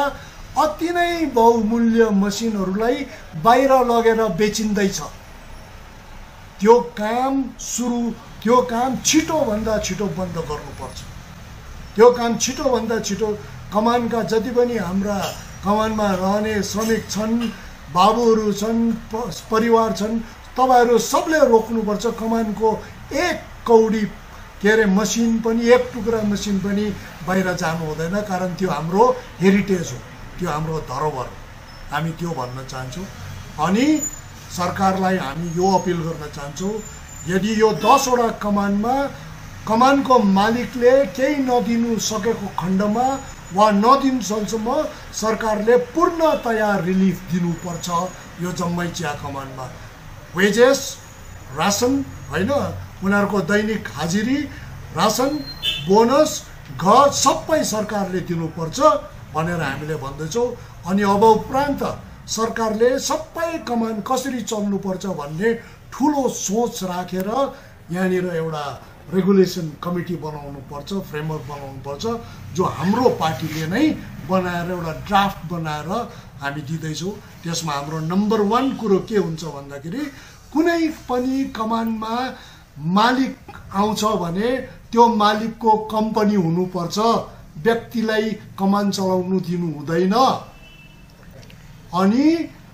अति नै बहुमूल्य मसिनहरूलाई बाहिर लगेर बेचिँदैछ। त्यो काम सुरु त्यो काम छिटोभन्दा छिटो बन्द गर्नुपर्छ। त्यो काम छिटोभन्दा छिटो कमानका जति पनि हाम्रा कमानमा रहने श्रमिक छन्, बाबुहरू छन्, परिवार छन्, तपाईँहरू सबले रोक्नुपर्छ। कमानको एक कौडी के अरे मसिन पनि, एक टुक्रा मसिन पनि बाहिर जानु हुँदैन, कारण त्यो हाम्रो हेरिटेज हो, त्यो हाम्रो धरोहर हो। हामी त्यो भन्न चाहन्छौँ। अनि सरकारलाई हामी यो अपिल गर्न चाहन्छौँ, यदि यो दसवटा कमानमा कमानको मालिकले केही नदिनु सकेको खण्डमा वा नदिनुसम्म सरकारले पूर्णतया रिलिफ दिनुपर्छ। यो जम्मै चिया कमानमा वेजेस, रासन होइन, उनीहरूको दैनिक हाजिरी, रासन, बोनस, घर सबै सरकारले दिनुपर्छ भनेर हामीले भन्दैछौँ। अनि अब उपरान्त सरकारले सबै कमान कसरी चल्नुपर्छ भन्ने ठुलो सोच राखेर यहाँनिर एउटा रेगुलेसन कमिटी बनाउनु पर्छ, फ्रेमवर्क बनाउनु पर्छ, जो हाम्रो पार्टीले नै बनाएर एउटा ड्राफ्ट बनाएर हामी दिँदैछौँ। त्यसमा हाम्रो नम्बर वान कुरो के हुन्छ भन्दाखेरि कुनै पनि कमानमा मालिक आउँछ भने त्यो मालिकको कम्पनी हुनुपर्छ, व्यक्तिलाई कमान चलाउनु दिनु हुँदैन। अनि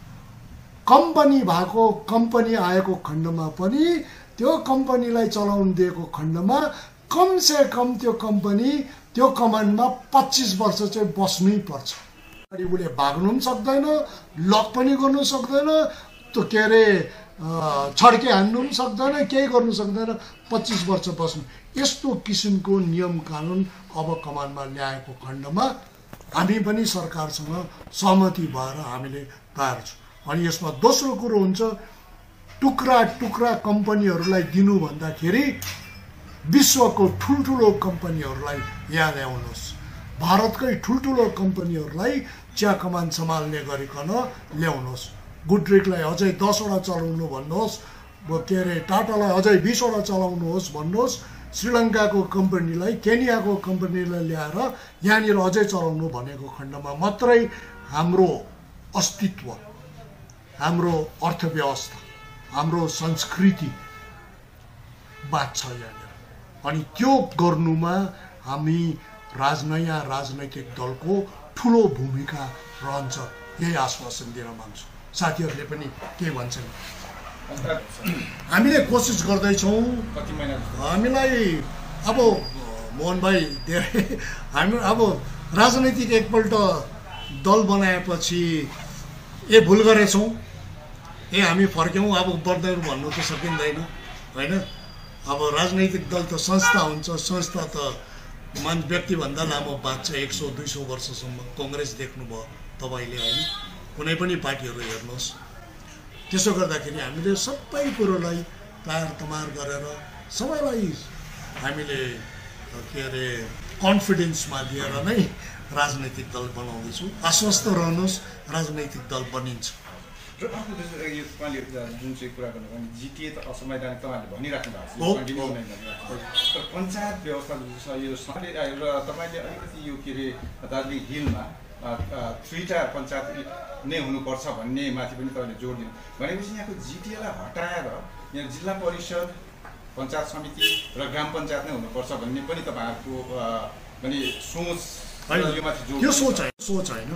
कम्पनी भएको कम्पनी आएको खण्डमा पनि त्यो कम्पनीलाई चलाउनु दिएको खण्डमा कमसे कम त्यो कम्पनी त्यो कमानमा पच्चिस वर्ष चाहिँ बस्नै पर्छ। उसले भाग्नु पनि सक्दैन, लक पनि गर्नु सक्दैन, त्यो के अरे छड्के हान्नु पनि सक्दैन, केही गर्नु सक्दैन, पच्चिस वर्ष बस्नु। यस्तो किसिमको नियम कानुन अब कमानमा ल्याएको खण्डमा हामी पनि सरकारसँग सहमति भएर हामीले तयार छौँ। अनि यसमा दोस्रो कुरो हुन्छ, टुक्रा टुक्रा कम्पनीहरूलाई दिनु भन्दाखेरि विश्वको ठुल्ठुलो कम्पनीहरूलाई यहाँ ल्याउनुहोस्। भारतकै ठुल्ठुलो कम्पनीहरूलाई चिया कमान सम्हाल्ने गरिकन ल्याउनुहोस्। गुड्रिकलाई अझै दसवटा चलाउनु भन्नुहोस्, के अरे टाटालाई अझै बिसवटा चलाउनुहोस् भन्नुहोस्, श्रीलङ्काको कम्पनीलाई, केनियाको कम्पनीलाई ल्याएर यहाँनिर अझै चलाउनु भनेको खण्डमा मात्रै हाम्रो अस्तित्व, हाम्रो अर्थव्यवस्था, हाम्रो संस्कृति बाँच्छ यहाँनिर। अनि त्यो गर्नुमा हामी राजनैतिक राजनैतिक दलको ठुलो भूमिका रहन्छ, यही आश्वासन दिन माग्छु। साथीहरूले पनि के भन्छन्? हामीले कोसिस गर्दैछौँ। कति महिना हामीलाई अब मोहन भाइ धेरै हामी अब राजनैतिक एकपल्ट दल बनाएपछि ए भुल गरेछौँ, ए हामी फर्क्यौँ, अब बढ्दैनौँ भन्नु त सकिँदैन होइन। अब राजनैतिक दल त संस्था हुन्छ, संस्था त मान व्यक्तिभन्दा लामो बाँच्छ, एक सौ दुई सौ वर्षसम्म। कङ्ग्रेस देख्नुभयो तपाईँले होइन, कुनै पनि पार्टीहरू हेर्नुहोस्। त्यसो गर्दाखेरि हामीले सबै कुरोलाई तार तमार गरेर सबैलाई हामीले के अरे कन्फिडेन्समा लिएर नै राजनैतिक दल बनाउँदैछौँ। आश्वस्त रहनुहोस्, राजनैतिक दल बनिन्छ। र अर्को यो तपाईँले जुन चाहिँ कुरा गर्नुभयो जिटिए त असंवैधानिक तपाईँले भनिराख्नु भएको छ, तर पञ्चायत व्यवस्था जुन छ यो र तपाईँले अलिकति यो के अरे दार्जिलिङ हिलमा थ्रीटा पञ्चायत नै हुनुपर्छ भन्ने माथि पनि तपाईँले जोड दिनु भनेपछि यहाँको जिटिएलाई हटाएर यहाँ जिल्ला परिषद, पञ्चायत समिति र ग्राम पञ्चायत नै हुनुपर्छ भन्ने पनि तपाईँहरूको भने सोच यो माथि जोड। यो सोच होइन, सोच होइन।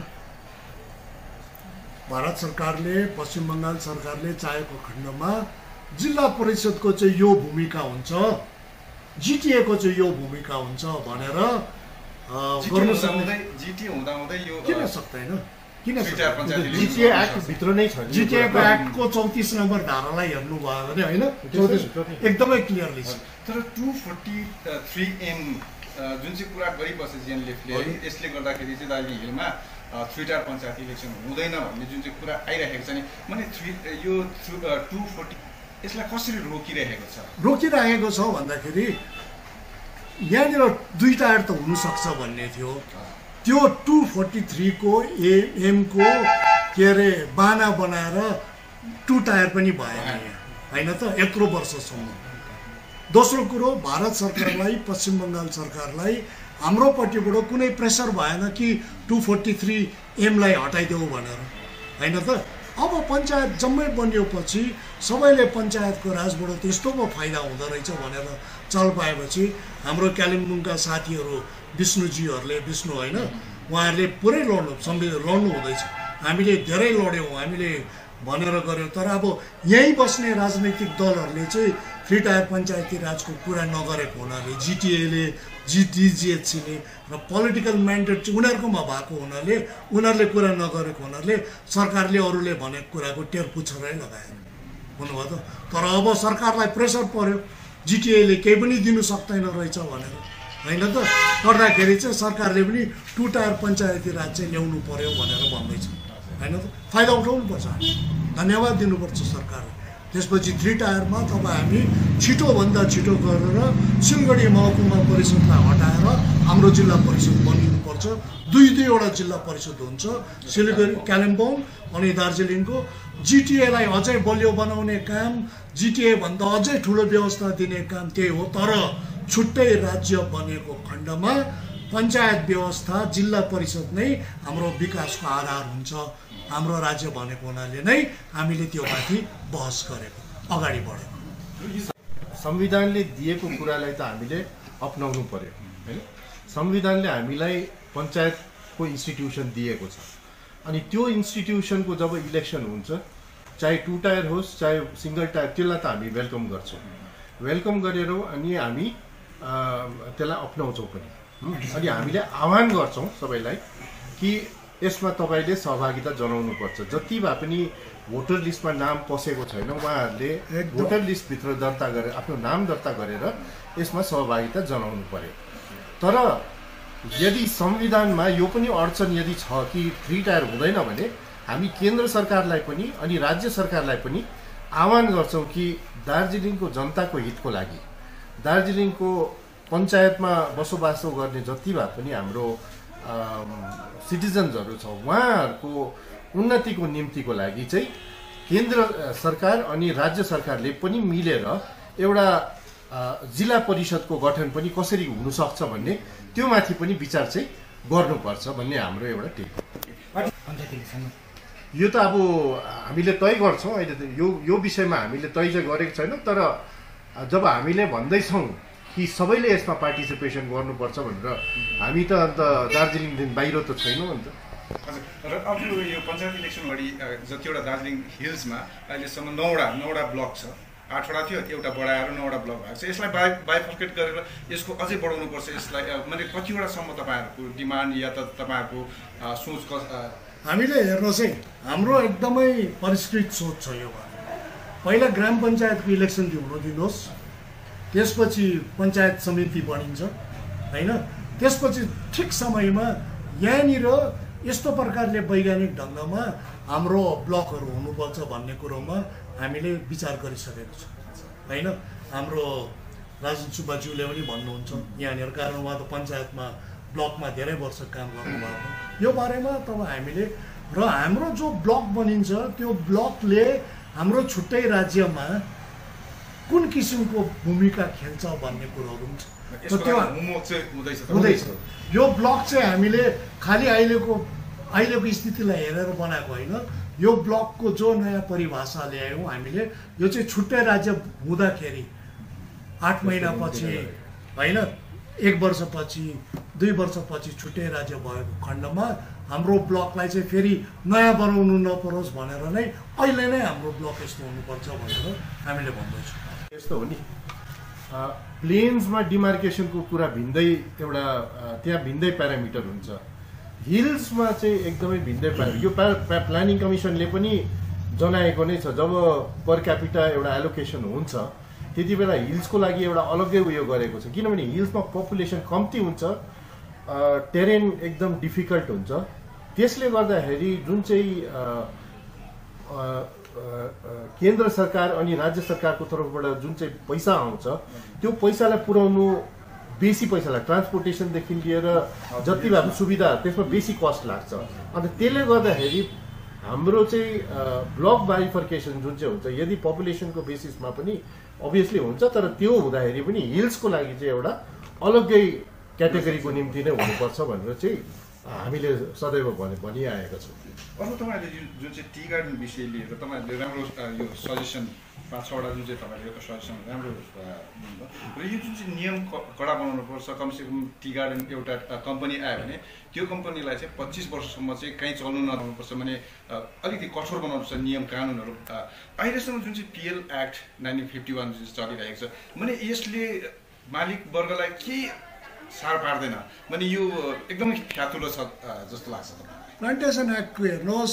भारत सरकारले, पश्चिम बङ्गाल सरकारले चाहेको खण्डमा जिल्ला परिषदको चाहिँ यो भूमिका हुन्छ, जिटिएको चाहिँ यो भूमिका हुन्छ भनेर गर्नु सक्ने। जिटिए हुँदा हुँदै यो किन सक्दैन? किन जिटिए एक्ट भित्र नै छ। जिटिएको एक्टको चौतिस नम्बर धारालाई हेर्नुभयो भने होइन, एकदमै क्लियरली छ। तर टु फोर्टी थ्री एम जुन चाहिँ कुरा गरिबस्छ जिएनएलएफले, यसले गर्दाखेरि चाहिँ दार्जिलिङ हिलमा थ्री टायर पञ्चायत इलेक्सन हुँदैन भन्ने जुन चाहिँ कुरा आइरहेको छ नि, मैले थ्री यो टु फोर्टी यसलाई कसरी रोकिरहेको छ? रोकिरहेको छ भन्दाखेरि यहाँनिर दुई टायर त हुनसक्छ भन्ने थियो। त्यो टु फोर्टी थ्रीको ए एमको के अरे बाना बनाएर टु टायर पनि भएन होइन त यत्रो वर्षसम्म। दोस्रो कुरो, भारत सरकारलाई, पश्चिम बङ्गाल सरकारलाई हाम्रोपट्टिबाट कुनै प्रेसर भएन कि टु फोर्टी थ्री एमलाई हटाइदेऊ भनेर होइन त। अब पञ्चायत जम्मै बनिएपछि सबैले पञ्चायतको राजबाट त्यस्तो पो फाइदा हुँदो रहेछ भनेर चाल पाएपछि हाम्रो कालिम्पोङका साथीहरू विष्णुजीहरूले विष्णु होइन उहाँहरूले पुरै लड्नु संविधान लड्नु हुँदैछ। हामीले धेरै लड्यौँ हामीले भनेर गऱ्यौँ, तर अब यहीँ बस्ने राजनैतिक दलहरूले चाहिँ थ्री टायर पञ्चायती राजको कुरा नगरेको हुनाले जिटिएले जिडिजिएचसीले र पोलिटिकल म्यान्डेट चाहिँ उनीहरूकोमा भएको हुनाले उनीहरूले कुरा नगरेको हुनाले सरकारले अरूले भनेको कुराको टेर पुच्छरै लगायो भन्नुभयो त। तर अब सरकारलाई प्रेसर पर्यो जिटिएले केही पनि दिनु सक्दैन रहेछ भनेर होइन त, गर्दाखेरि चाहिँ सरकारले पनि टु टायर पञ्चायती राज चाहिँ ल्याउनु पर्यो भनेर भन्दैछ होइन त। फाइदा उठाउनुपर्छ, धन्यवाद दिनुपर्छ सरकारले। त्यसपछि थ्री टायरमा तब हामी छिटोभन्दा छिटो गरेर सिलगढी महकुमा परिषदलाई हटाएर हाम्रो जिल्ला परिषद बनिनुपर्छ। दुई दुईवटा जिल्ला परिषद हुन्छ, सिलगढी कालिम्पोङ अनि दार्जिलिङको। जिटिएलाई अझै बलियो बनाउने काम, जिटिएभन्दा अझै ठुलो व्यवस्था दिने काम त्यही हो। तर छुट्टै राज्य बनेको खण्डमा पञ्चायत व्यवस्था जिल्ला परिषद नै हाम्रो विकासको आधार हुन्छ। हाम्रो राज्य भनेको हुनाले नै हामीले त्यो माथि बहस गरेको, अगाडि बढेको। संविधानले दिएको कुरालाई त हामीले अपनाउनु पर्यो होइन। संविधानले हामीलाई पञ्चायतको इन्स्टिट्युसन दिएको छ, अनि त्यो इन्स्टिट्युसनको जब इलेक्सन हुन्छ, चाहे टु टायर होस् चाहे सिङ्गल टायर, त्यसलाई त हामी वेलकम गर्छौँ। वेलकम गरेर अनि हामी त्यसलाई अपनाउँछौँ पनि। अनि हामीले आह्वान गर्छौँ सबैलाई कि यसमा तपाईँले सहभागिता जनाउनुपर्छ। जति भए पनि भोटर लिस्टमा नाम पसेको छैन उहाँहरूले भोटर लिस्टभित्र दर्ता गरेर आफ्नो नाम दर्ता गरेर यसमा सहभागिता जनाउनु पर्यो। तर यदि संविधानमा यो पनि अडचन यदि छ कि थ्री टायर हुँदैन भने हामी केन्द्र सरकारलाई पनि अनि राज्य सरकारलाई पनि आह्वान गर्छौँ कि दार्जिलिङको जनताको हितको लागि, दार्जिलिङको पञ्चायतमा बसोबासो गर्ने जति भए पनि हाम्रो सिटिजन्सहरू छ उहाँहरूको उन्नतिको निम्तिको लागि चाहिँ केन्द्र सरकार अनि राज्य सरकारले पनि मिलेर एउटा जिल्ला परिषदको गठन पनि कसरी हुनसक्छ भन्ने त्यो माथि पनि विचार चाहिँ गर्नुपर्छ भन्ने हाम्रो एउटा टिप। यो त अब हामीले तय गर्छौँ अहिले त यो यो विषयमा हामीले तय चाहिँ गरेको छैनौँ। तर जब हामीले भन्दैछौँ कि सबैले यसमा पार्टिसिपेसन गर्नुपर्छ भनेर हामी त अन्त दार्जिलिङदेखि बाहिर त छैनौँ अन्त। हजुर, र अब यो पञ्चायत इलेक्सन अगाडि जतिवटा दार्जिलिङ हिल्समा अहिलेसम्म नौवटा नौवटा ब्लक छ, आठवटा थियो एउटा बढाएर नौवटा ब्लक भएको छ। यसलाई बाइ बाइफर्केट गरेर यसको अझै बढाउनुपर्छ। यसलाई मैले कतिवटासम्म तपाईँहरूको डिमान्ड या त तपाईँहरूको सोच कस हामीले हेर्नुहोस् है, हाम्रो एकदमै परिष्कृत सोच छ यो। पहिला ग्राम पञ्चायतको इलेक्सन हुन दिनुहोस्, त्यसपछि पञ्चायत समिति बनिन्छ होइन। त्यसपछि ठिक समयमा यहाँनिर यस्तो प्रकारले वैज्ञानिक ढङ्गमा हाम्रो ब्लकहरू हुनुपर्छ भन्ने कुरोमा हामीले विचार गरिसकेको छ होइन। हाम्रो राजन सुब्बाज्यूले पनि भन्नुहुन्छ यहाँनिर, कारण उहाँ त पञ्चायतमा ब्लकमा धेरै वर्ष काम गर्नुभएको यो बारेमा। तब हामीले र हाम्रो जो ब्लक बनिन्छ त्यो ब्लकले हाम्रो छुट्टै राज्यमा कुन किसिमको भूमिका खेल्छ भन्ने कुरोहरू पनि छ। त्यो हुँदैछ। यो ब्लक चाहिँ हामीले खालि अहिलेको अहिलेको स्थितिलाई हेरेर बनाएको होइन। यो ब्लकको जो नयाँ परिभाषा ल्यायौँ हामीले, यो चाहिँ छुट्टै राज्य हुँदाखेरि आठ महिनापछि होइन, एक वर्षपछि दुई वर्षपछि छुट्टै राज्य भएको खण्डमा हाम्रो ब्लकलाई चाहिँ फेरि नयाँ बनाउनु नपरोस् भनेर नै अहिले नै हाम्रो ब्लक यस्तो हुनुपर्छ भनेर हामीले भन्दैछौँ। यस्तो हो नि, प्लेन्समा डिमार्केसनको कुरा भिन्दै एउटा त्यहाँ भिन्दै प्यारामिटर हुन्छ, हिल्समा चाहिँ एकदमै भिन्दै प्यारा। यो प्लानिङ कमिसनले पनि जनाएको नै छ, जब पर क्यापिटा एउटा एलोकेसन हुन्छ त्यति बेला हिल्सको लागि एउटा अलग्गै उयो गरेको छ। किनभने हिल्समा पपुलेसन कम्ती हुन्छ, टेरेन एकदम डिफिकल्ट हुन्छ। त्यसले गर्दाखेरि जुन चाहिँ केन्द्र सरकार अनि राज्य सरकारको तर्फबाट जुन चाहिँ पैसा आउँछ त्यो पैसालाई पुर्याउनु बेसी पैसा लाग्छ। ट्रान्सपोर्टेसनदेखि लिएर जति भए पनि सुविधा त्यसमा बेसी कस्ट लाग्छ। अन्त त्यसले गर्दाखेरि हाम्रो चाहिँ ब्लक बाइफर्केसन जुन चाहिँ हुन्छ, यदि पपुलेसनको बेसिसमा पनि अभियसली हुन्छ, तर त्यो हुँदाखेरि पनि हिल्सको लागि चाहिँ एउटा अलग्गै क्याटेगोरीको निम्ति नै हुनुपर्छ भनेर चाहिँ हामीले सदैव भने भनिआएको छौँ। अर्को तपाईँहरूले जुन चाहिँ टी गार्डन विषय लिएर तपाईँहरूले राम्रो यो सजेसन पाँच छवटा जुन चाहिँ तपाईँहरूले एउटा सजेसन राम्रो दिनुभयो र यो जुन चाहिँ नियम कडा बनाउनुपर्छ, कमसेकम टी गार्डन एउटा कम्पनी आयो भने त्यो कम्पनीलाई चाहिँ पच्चिस वर्षसम्म चाहिँ कहीँ चल्नु नराउनुपर्छ भने अलिकति कठोर बनाउनुपर्छ नियम कानुनहरू। अहिलेसम्म जुन चाहिँ PL act nineteen fifty one जुन चाहिँ चलिरहेको छ भने यसले मालिक वर्गलाई के सार पार्दैन भने यो एकदमै फ्यातुलो छ जस्तो लाग्छ तपाईँलाई? प्लान्टेसन एक्टको हेर्नुहोस्,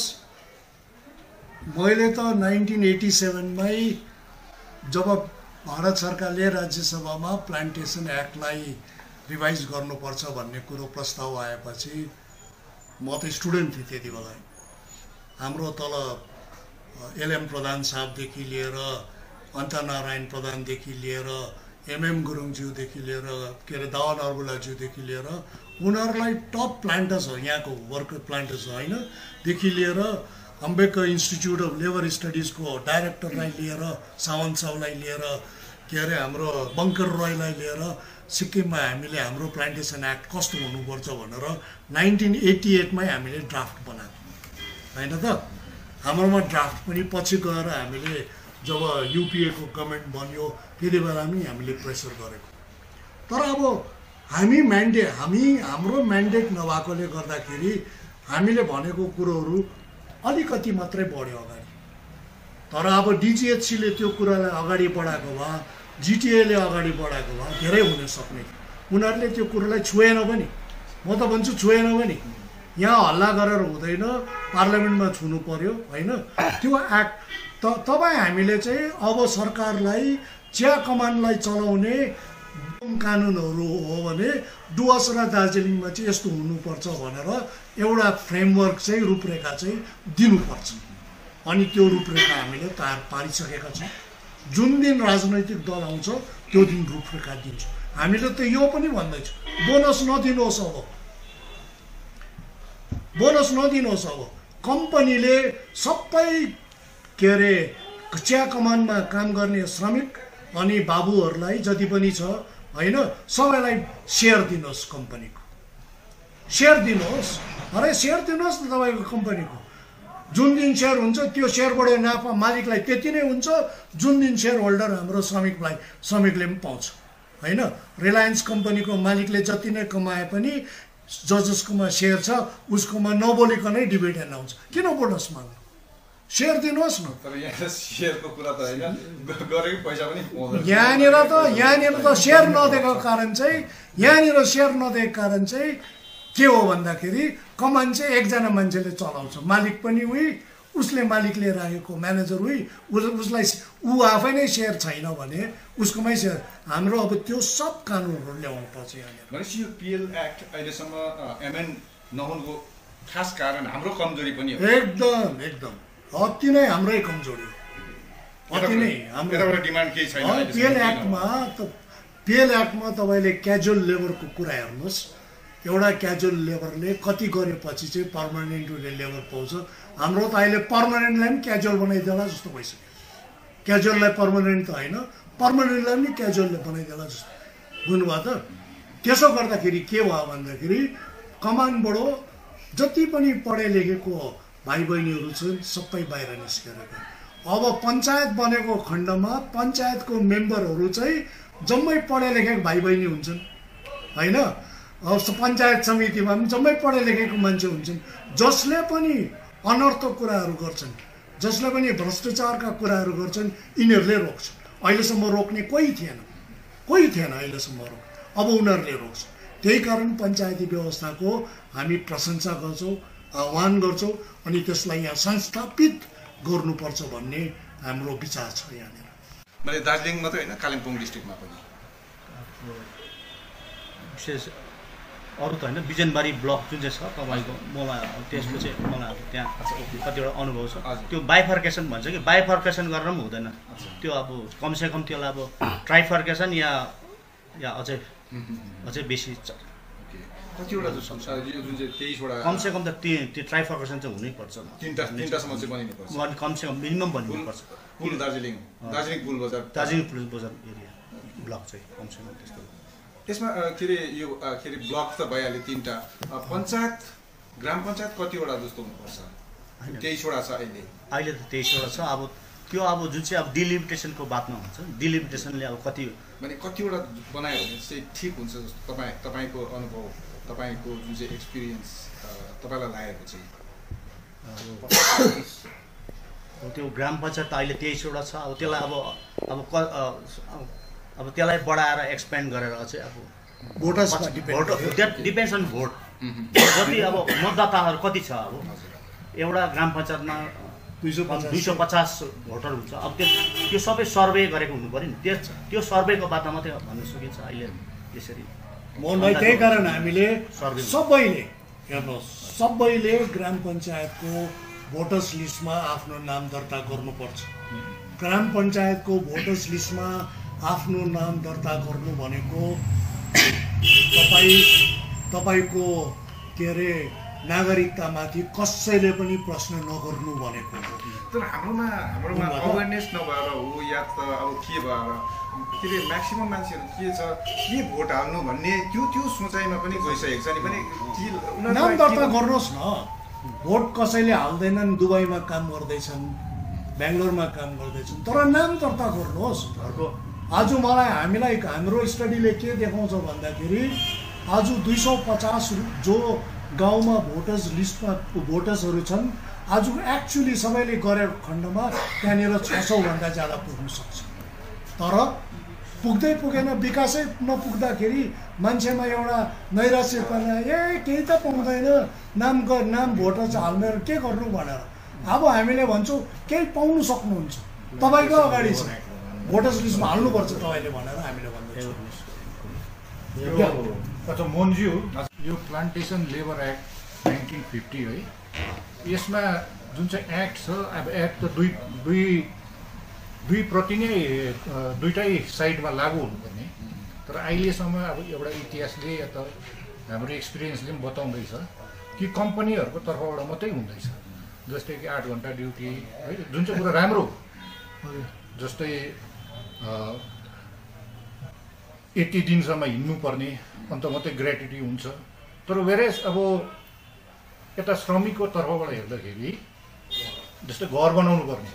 मैले त नाइन्टिन एटी सेभेनमै जब भारत सरकारले राज्यसभामा प्लान्टेसन एक्टलाई रिभाइज गर्नुपर्छ भन्ने कुरो प्रस्ताव आएपछि म त स्टुडेन्ट थिएँ त्यति बेला। हाम्रो तल एलएम प्रधान साहबदेखि लिएर अन्तनारायण प्रधानदेखि लिएर एमएम गुरुङज्यूदेखि लिएर के अरे दावा नर्बुलाज्यूदेखि लिएर उनीहरूलाई टप प्लान्टर्स हो, यहाँको वर्कर प्लान्टर्स होइन देखि लिएर अम्बेडकर इन्स्टिच्युट अफ लेबर स्टडिजको डाइरेक्टरलाई लिएर सावन्त साउलाई लिएर के अरे हाम्रो बङ्कर रोयलाई लिएर सिक्किममा हामीले हाम्रो प्लान्टेसन एक्ट कस्तो हुनुपर्छ भनेर नाइन्टिन एट्टी एटमै हामीले ड्राफ्ट बनाएको होइन त। हाम्रोमा ड्राफ्ट पनि पछि गएर हामीले जब युपिएको गभर्मेन्ट बन्यो त्यति बेला पनि हामीले प्रेसर गरेको। तर अब हामी म्यान्डेट हामी हाम्रो म्यान्डेट नभएकोले गर्दाखेरि हामीले भनेको कुरोहरू अलिकति मात्रै बढ्यो अगाडि। तर अब डिजिएचसीले त्यो कुरालाई अगाडि बढाएको भए, जिटिएले अगाडि बढाएको भए धेरै हुन सक्ने। उनीहरूले त्यो कुरोलाई छुएन पनि, म त भन्छु छुएन पनि। यहाँ हल्ला गरेर हुँदैन, पार्लियामेन्टमा छुनु पर्यो होइन त्यो एक्ट। त तपाईँ हामीले चाहिँ अब सरकारलाई चिया कमानलाई चलाउने कानुनहरू हो भने डुवर्स र दार्जिलिङमा चाहिँ यस्तो हुनुपर्छ भनेर एउटा फ्रेमवर्क चाहिँ रूपरेखा चाहिँ दिनुपर्छ। अनि त्यो रूपरेखा हामीले तयार पारिसकेका छौँ। जुन दिन राजनैतिक दल आउँछ त्यो दिन रूपरेखा दिन्छौँ। हामीले त यो पनि भन्दैछौँ बोनस नदिनुहोस्, अब बोनस नदिनुहोस्। अब कम्पनीले सबै के अरे चिया कमानमा काम गर्ने श्रमिक अनि बाबुहरूलाई जति पनि छ होइन सबैलाई सेयर दिनुहोस्, कम्पनीको सेयर दिनुहोस्। अरे सेयर दिनुहोस् न तपाईँको कम्पनीको। जुन दिन सेयर हुन्छ त्यो सेयरबाट नाफा मालिकलाई त्यति नै हुन्छ जुन दिन सेयर होल्डर हाम्रो श्रमिकलाई श्रमिकले पनि पाउँछ होइन। रिलायन्स कम्पनीको मालिकले जति नै कमाए पनि ज जसकोमा सेयर छ उसकोमा नबोलिकनै डिभिडेन्ड आउँछ। किन बोनस माग्नु? सेयर दिनुहोस् न। तर यहाँ सेयरको कुरा त होइन, गरेको पैसा पनि पाउँदैन। यहाँनिर त यहाँनिर त सेयर नदिएको कारण चाहिँ यहाँनिर सेयर नदिएको कारण चाहिँ के हो भन्दाखेरि कमान चाहिँ एकजना मान्छेले चलाउँछ, मालिक पनि उही, उसले मालिकले राखेको म्यानेजर उही, उस उसलाई ऊ आफै नै सेयर छैन भने उसकोमै सेयर। हाम्रो अब त्यो सब कानुनहरू ल्याउनु पर्छ यहाँनिर। भनेपछि यो पिएल एक्ट अहिलेसम्म एमएन नहुनुको खास कारण हाम्रो कमजोरी पनि हो। एकदम एकदम अति नै हाम्रै कमजोरी हो, अति नै हाम्रो डिमान्ड केही छैन। पिएल एक्टमा त पिएल एक्टमा तपाईँले क्याजुअल लेबरको कुरा हेर्नुहोस्। एउटा क्याजुअल लेबरले कति गरेपछि चाहिँ पर्मानेन्ट उसले लेबर पाउँछ। हाम्रो त अहिले पर्मानेन्टलाई पनि क्याजुअल बनाइदिएला जस्तो भइसक्यो। क्याजुअललाई पर्मानेन्ट त होइन, पर्मानेन्टलाई पनि क्याजुअलले बनाइदिएला जस्तो बुझ्नुभयो त। त्यसो गर्दाखेरि के भयो भन्दाखेरि कमानबाट जति पनि पढे लेखेको भाइ बहिनीहरू छन् सबै बाहिर निस्केर गए। अब पञ्चायत बनेको खण्डमा पञ्चायतको मेम्बरहरू चाहिँ जम्मै पढे लेखेको भाइ बहिनी हुन्छन् होइन। अब पञ्चायत समितिमा पनि जम्मै पढे लेखेको मान्छे हुन्छन् जसले पनि अनर्थ कुराहरू गर्छन्, जसले पनि भ्रष्टाचारका कुराहरू गर्छन्, यिनीहरूले रोक्छन्। अहिलेसम्म रोक्ने कोही थिएन, कोही थिएन अहिलेसम्म रोक्, अब उनीहरूले रोक्छ। त्यही कारण पञ्चायती व्यवस्थाको हामी प्रशंसा गर्छौँ, आह्वान गर्छौँ अनि त्यसलाई यहाँ संस्थापित गर्नुपर्छ भन्ने हाम्रो विचार छ यहाँनिर। मैले दार्जिलिङ मात्रै होइन कालिम्पोङ डिस्ट्रिक्टमा पनि विशेष अरू त होइन, बिजनबारी ब्लक जुन चाहिँ छ तपाईँको मलाई त्यसको चाहिँ मलाई त्यहाँ कतिवटा अनुभव छ। त्यो बाइफर्केसन भन्छ कि बाइफर्केसन गरेर पनि हुँदैन त्यो। अब कमसेकम त्यसलाई अब ट्राइफर्केसन या या अझै अझै बेसी कतिवटा जुन चाहिँ तेइसवटा कमसेकम त त्यो त्यो ट्राइफर्केसन चाहिँ हुनैपर्छ। तिनवटा तिनवटासम्म चाहिँ बनिनुपर्छ, कमसेकम मिनिमम बनिनुपर्छ। पुल दार्जिलिङ दार्जिलिङ पुल बजार दार्जिलिङ पुल बजार एरिया ब्लक चाहिँ कमसेकम त्यस्तो यसमा के अरे यो के अरे ब्लक त भइहाल्यो तिनवटा, पञ्चायत ग्राम पञ्चायत कतिवटा जस्तो हुनुपर्छ? तेइसवटा छ अहिले अहिले त तेइसवटा छ। अब त्यो अब जुन चाहिँ अब डिलिमिटेसनको बातमा हुन्छ, डिलिमिटेसनले अब कति भने कतिवटा बनायो भने चाहिँ ठिक हुन्छ जस्तो तपाईँ तपाईँको अनुभव, तपाईँको जुन चाहिँ एक्सपिरियन्स तपाईँलाई लागेको चाहिँ? त्यो ग्राम पञ्चायत अहिले तेइसवटा छ। अब त्यसलाई अब अब क अब त्यसलाई बढाएर एक्सपेन्ड गरेर चाहिँ अब भोटर्समा भोट डिपेन्ड्स अन भोट, जति अब मतदाताहरू कति छ। अब एउटा ग्राम पञ्चायतमा दुई सौ दुई सौ पचास भोटर हुन्छ। अब त्यो त्यो सबै सर्वे गरेको हुनु पऱ्यो नि, त्यस त्यो सर्वेको बातमा मात्रै भन्न सकिन्छ अहिले यसरी। मोहन भाइ, त्यही कारण हामीले सबैले हेर्नुहोस्, सबैले ग्राम पञ्चायतको भोटर्स लिस्टमा आफ्नो नाम दर्ता गर्नुपर्छ। ग्राम पञ्चायतको भोटर्स लिस्टमा आफ्नो नाम दर्ता गर्नु भनेको तपाईँ तपाईँको के अरे नागरिकतामाथि कसैले पनि प्रश्न नगर्नु भनेको हो। तर हाम्रोमा हाम्रोमा अवेरनेस नभएर हो या त अब के भएर के अरे म्याक्सिमम मान्छेहरू के छ के भोट हाल्नु भन्ने त्यो त्यो सोचाइमा पनि गइसकेको छ नि। पनि नाम दर्ता गर्नुहोस् न। भोट कसैले हाल्दैनन्, दुबईमा काम गर्दैछन्, बेङ्गलोरमा काम गर्दैछन्, तर नाम दर्ता गर्नुहोस्। घरको आज मलाई हामीलाई हाम्रो स्टडीले के देखाउँछ भन्दाखेरि आज दुई सौ पचास जो गाउँमा भोटर्स लिस्टमा भोटर्सहरू छन्, आज एक्चुअली सबैले गरेको खण्डमा त्यहाँनिर छ सौभन्दा ज्यादा पुग्न सक्छ। तर पुग्दै पुगेन, विकासै नपुग्दाखेरि मान्छेमा एउटा नैराश्यपना, ए केही त पाउँदैन, नाम ग नाम भोटर हाल्ने के गर्नु भनेर। अब हामीले भन्छौँ केही पाउनु सक्नुहुन्छ, तपाईँको अगाडि छ, भोटर्स लिस्टमा हाल्नुपर्छ तपाईँले भनेर हामीले भन्दैछौँ। अच्छा मोहनज्यू, यो plantation labour act nineteen fifty है, यसमा जुन चाहिँ एक्ट छ, अब एक्ट त दुई दुई दुई प्रति नै दुइटै साइडमा लागू हुनुपर्ने, तर अहिलेसम्म अब एउटा इतिहासले या त हाम्रो एक्सपिरियन्सले पनि बताउँदैछ कि कम्पनीहरूको तर्फबाट मात्रै हुँदैछ। जस्तै कि आठ घन्टा ड्युटी है, जुन चाहिँ कुरा राम्रो, जस्तै यति दिनसम्म हिँड्नुपर्ने अन्त मात्रै ग्रेट्युटी हुन्छ। तर वेरेज अब यता श्रमिकको तर्फबाट हेर्दाखेरि जस्तै घर बनाउनु पर्ने,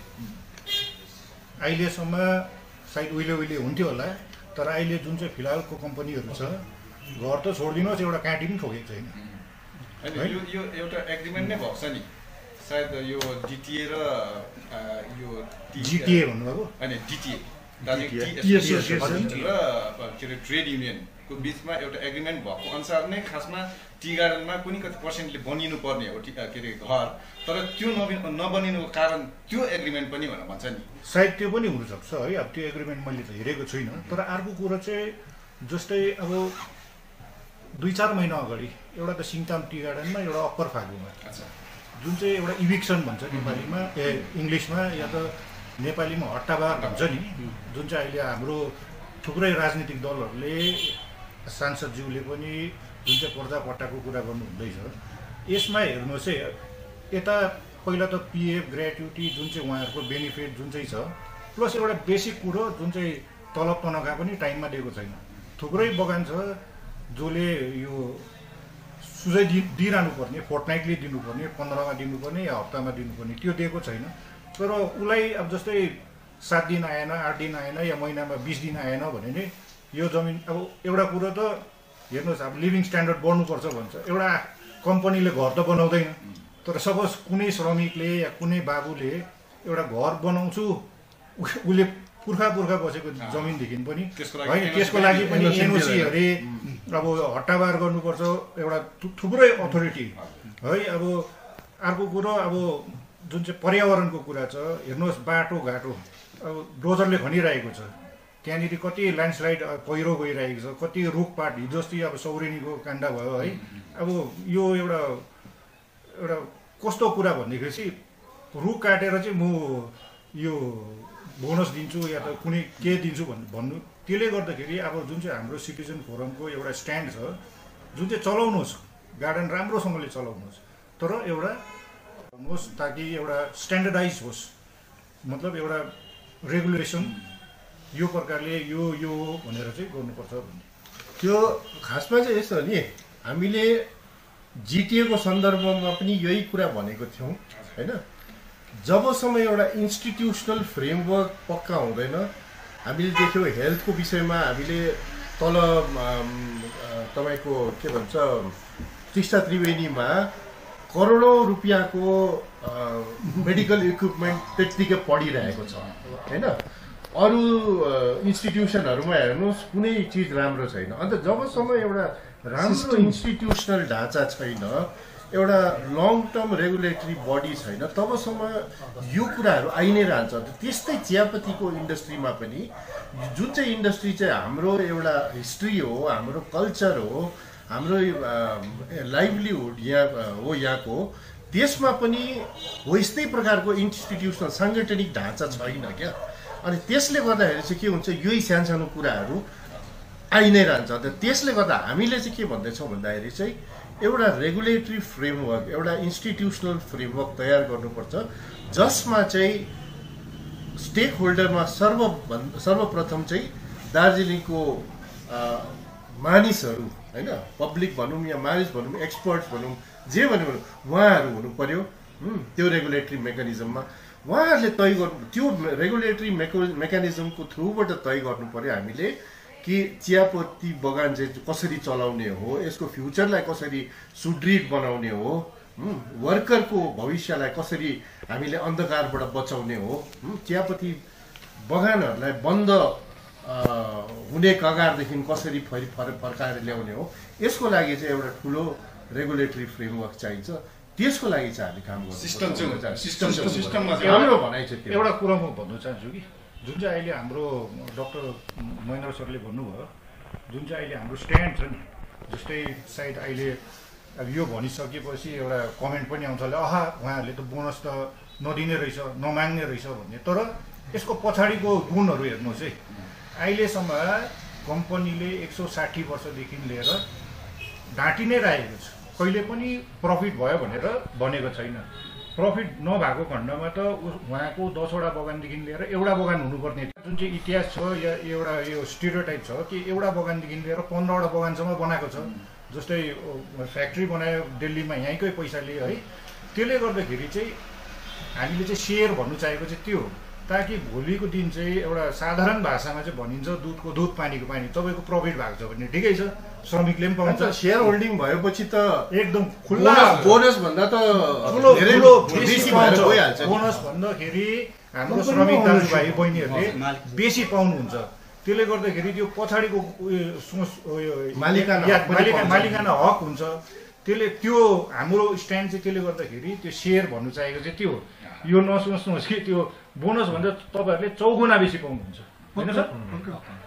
अहिलेसम्म सायद उहिले उहिले हुन्थ्यो होला, तर अहिले जुन चाहिँ फिलहालको कम्पनीहरू छ, घर त छोडिदिनुहोस्, एउटा काँटी पनि ठोकेको छैन। यो यो एउटा एग्रिमेन्ट नै भएको छ नि सायद, यो डिटिए र यो जिटिए भन्नुभएको होइन, डिटिए दार्जिलिङ र के अरे ट्रेड युनियनको बिचमा एउटा एग्रिमेन्ट भएको अनुसार नै खासमा टी गार्डनमा कुनै कति पर्सेन्टले बनिनु पर्ने हो के अरे घर, तर त्यो नबनिनुको कारण त्यो एग्रिमेन्ट पनि भनेर भन्छ नि। सायद त्यो पनि हुनसक्छ है, अब त्यो एग्रिमेन्ट मैले त हेरेको छुइनँ। तर अर्को कुरो चाहिँ जस्तै अब दुई चार महिना अगाडि एउटा त सिङताम टी गार्डनमा, एउटा अप्पर फागुमा जुन चाहिँ एउटा इभिक्सन भन्छ नेपालीमा, ए इङ्ग्लिसमा या त नेपालीमा हट्टाबार भन्छ नि, जुन चाहिँ अहिले हाम्रो थुप्रै राजनीतिक दलहरूले, सांसदज्यूले पनि जुन चाहिँ पर्दापट्टाको कुरा गर्नु हुँदैछ, यसमा हेर्नुहोस् है, यता पहिला त पिएफ ग्रेट्युटी जुन चाहिँ उहाँहरूको बेनिफिट जुन चाहिँ छ, प्लस एउटा बेसिक कुरो जुन चाहिँ तलब तनखा पनि टाइममा दिएको छैन। थुप्रै बगान छ जसले यो सुझाइ दि दिइरहनु पर्ने, फोर्टनाइटली दिनुपर्ने, पन्ध्रमा दिनुपर्ने या हप्तामा दिनुपर्ने, त्यो दिएको छैन। तर उसलाई अब जस्तै सात दिन आएन, आठ दिन आएन या महिनामा बिस दिन आएन भने नि यो जमिन, अब एउटा कुरो त हेर्नुहोस्, अब लिभिङ स्ट्यान्डर्ड बढ्नुपर्छ भन्छ, एउटा कम्पनीले घर त बनाउँदैन, तर सपोज कुनै श्रमिकले या कुनै बाबुले एउटा घर बनाउँछु, उसले पुर्खा पुर्खा बसेको जमिनदेखि पनि होइन, त्यसको लागि पनि एनओसी अरे अब हट्टाबार गर्नुपर्छ, एउटा थुप्रै अथोरिटी है। अब अर्को कुरो अब जुन चाहिँ पर्यावरणको कुरा छ, हेर्नुहोस् बाटोघाटो अब डोजरले खनिरहेको छ, त्यहाँनिर कति ल्यान्डस्लाइड पहिरो गइरहेको छ, कति रुखपात हिजो अस्ति अब सौरेनीको काण्ड भयो है। अब यो एउटा एउटा कस्तो कुरा भन्दाखेरि रुख काटेर चाहिँ म यो बोनस दिन्छु या त कुनै के दिन्छु भन् भन्नु, त्यसले गर्दाखेरि अब जुन चाहिँ हाम्रो सिटिजन फोरमको एउटा स्ट्यान्ड छ, जुन चाहिँ चलाउनुहोस्, गार्डन राम्रोसँगले चलाउनुहोस्, तर एउटा होस् ताकि एउटा स्ट्यान्डर्डाइज होस्, मतलब एउटा रेगुलेसन यो प्रकारले यो यो भनेर चाहिँ गर्नुपर्छ भन्ने। त्यो खासमा चाहिँ यस्तो हो नि, हामीले जिटिएको सन्दर्भमा पनि यही कुरा भनेको थियौँ होइन। जबसम्म एउटा इन्स्टिट्युसनल फ्रेमवर्क पक्का हुँदैन, हामीले देख्यौँ हेल्थको विषयमा हामीले तल तपाईँको के भन्छ टिस्टा त्रिवेणीमा करोडौँ रुपियाँको मेडिकल इक्विपमेन्ट त्यत्तिकै पडिरहेको छ होइन। अरू इन्स्टिट्युसनहरूमा हेर्नुहोस् कुनै चिज राम्रो छैन। अन्त जबसम्म एउटा राम्रो इन्स्टिट्युसनल ढाँचा छैन, एउटा लङ टर्म रेगुलेटरी बडी छैन, तबसम्म यो कुराहरू आइ नै रहन्छ। त्यस्तै चियापत्तीको इन्डस्ट्रीमा पनि जुन चाहिँ इन्डस्ट्री चाहिँ हाम्रो एउटा हिस्ट्री हो, हाम्रो कल्चर हो, हाम्रो लाइभलीहुड यहाँ हो यहाँको, त्यसमा पनि हो यस्तै प्रकारको इन्स्टिट्युसनल साङ्गठनिक ढाँचा छैन क्या। अनि त्यसले गर्दाखेरि चाहिँ के हुन्छ, यही सानसानो कुराहरू आइ नै रहन्छ। त त्यसले गर्दा हामीले चाहिँ के भन्दैछौँ भन्दाखेरि चाहिँ एउटा रेगुलेटरी फ्रेमवर्क, एउटा इन्स्टिट्युसनल फ्रेमवर्क तयार गर्नुपर्छ, जसमा चाहिँ स्टेक होल्डरमा सर्व सर्वप्रथम चाहिँ दार्जिलिङको मानिसहरू होइन, पब्लिक भनौँ या मानिस भनौँ, एक्सपर्ट्स भनौँ, जे भन्यो भनौँ, उहाँहरू हुनु पर्यो त्यो रेगुलेटरी मेकानिजममा। उहाँहरूले तय गर्नु, त्यो रेगुलेटरी मेको मेकानिजमको थ्रुबाट तय गर्नु पर्यो हामीले कि चियापत्ती बगान चाहिँ कसरी चलाउने हो, यसको फ्युचरलाई कसरी सुदृढ बनाउने हो, वर्करको भविष्यलाई कसरी हामीले अन्धकारबाट बचाउने हो, चियापत्ती बगानहरूलाई बन्द हुने कगारदेखि कसरी फेरि फर फर्काएर ल्याउने हो, यसको लागि चाहिँ एउटा ठुलो रेगुलेटरी फ्रेमवर्क चाहिन्छ। त्यसको लागि चाहिँ हामी काम गर्छौँ। सिस्टम चाहिँ सिस्टम सिस्टममा हाम्रो भनाइ चाहिँ त्यो एउटा कुरा म भन्न चाहन्छु कि जुन चाहिँ अहिले हाम्रो डक्टर महेन्द्र सरले भन्नुभयो, जुन चाहिँ अहिले हाम्रो स्ट्यान्ड छ नि, जस्तै सायद अहिले अब यो भनिसकेपछि एउटा कमेन्ट पनि आउँछ होला, आहा उहाँहरूले त बोनस त नदिने रहेछ, नमाग्ने रहेछ भन्ने। तर यसको पछाडिको गुणहरू हेर्नुहोस् है, अहिलेसम्म कम्पनीले एक सौ साठी वर्षदेखि लिएर ढाँटी नै राखेको छ, कहिले पनि प्रफिट भयो भनेर भनेको छैन। प्रफिट नभएको खण्डमा त उहाँको दसवटा बगानदेखि लिएर एउटा बगान हुनुपर्ने जुन चाहिँ इतिहास छ या एउटा यो स्टिरियोटाइप छ कि एउटा बगानदेखि लिएर पन्ध्रवटा बगानसम्म बनाएको छ। जस्तै फ्याक्ट्री बनायो दिल्लीमा, यहीँकै पैसाले है। त्यसले गर्दाखेरि चाहिँ हामीले चाहिँ सेयर भन्नु चाहेको चाहिँ त्यो हो, ताकि भोलिको दिन चाहिँ एउटा साधारण भाषामा चाहिँ भनिन्छ दुधको दुध पानीको पानी, तपाईँको प्रफिट भएको छ भने ठिकै छ, श्रमिकले पनि पाउँछ। सेयर होल्डिङ भएपछि त एकदम खुल्ला बोनस भन्दा त ठुलो ठुलो बेसी पाउँछ। बोनस भन्दाखेरि हाम्रो श्रमिक दाजुभाइ बहिनीहरूले बेसी पाउनुहुन्छ। त्यसले गर्दाखेरि त्यो पछाडिको सोच मालिकाना मालिकाना हक हुन्छ। त्यसले त्यो हाम्रो स्ट्यान्ड चाहिँ त्यसले गर्दाखेरि त्यो सेयर भन्नु चाहेको चाहिँ त्यो हो। यो नसोच्नुहोस् कि त्यो बोनस भन्दा तपाईँहरूले चौगुना बेसी पाउनुहुन्छ होइन सर।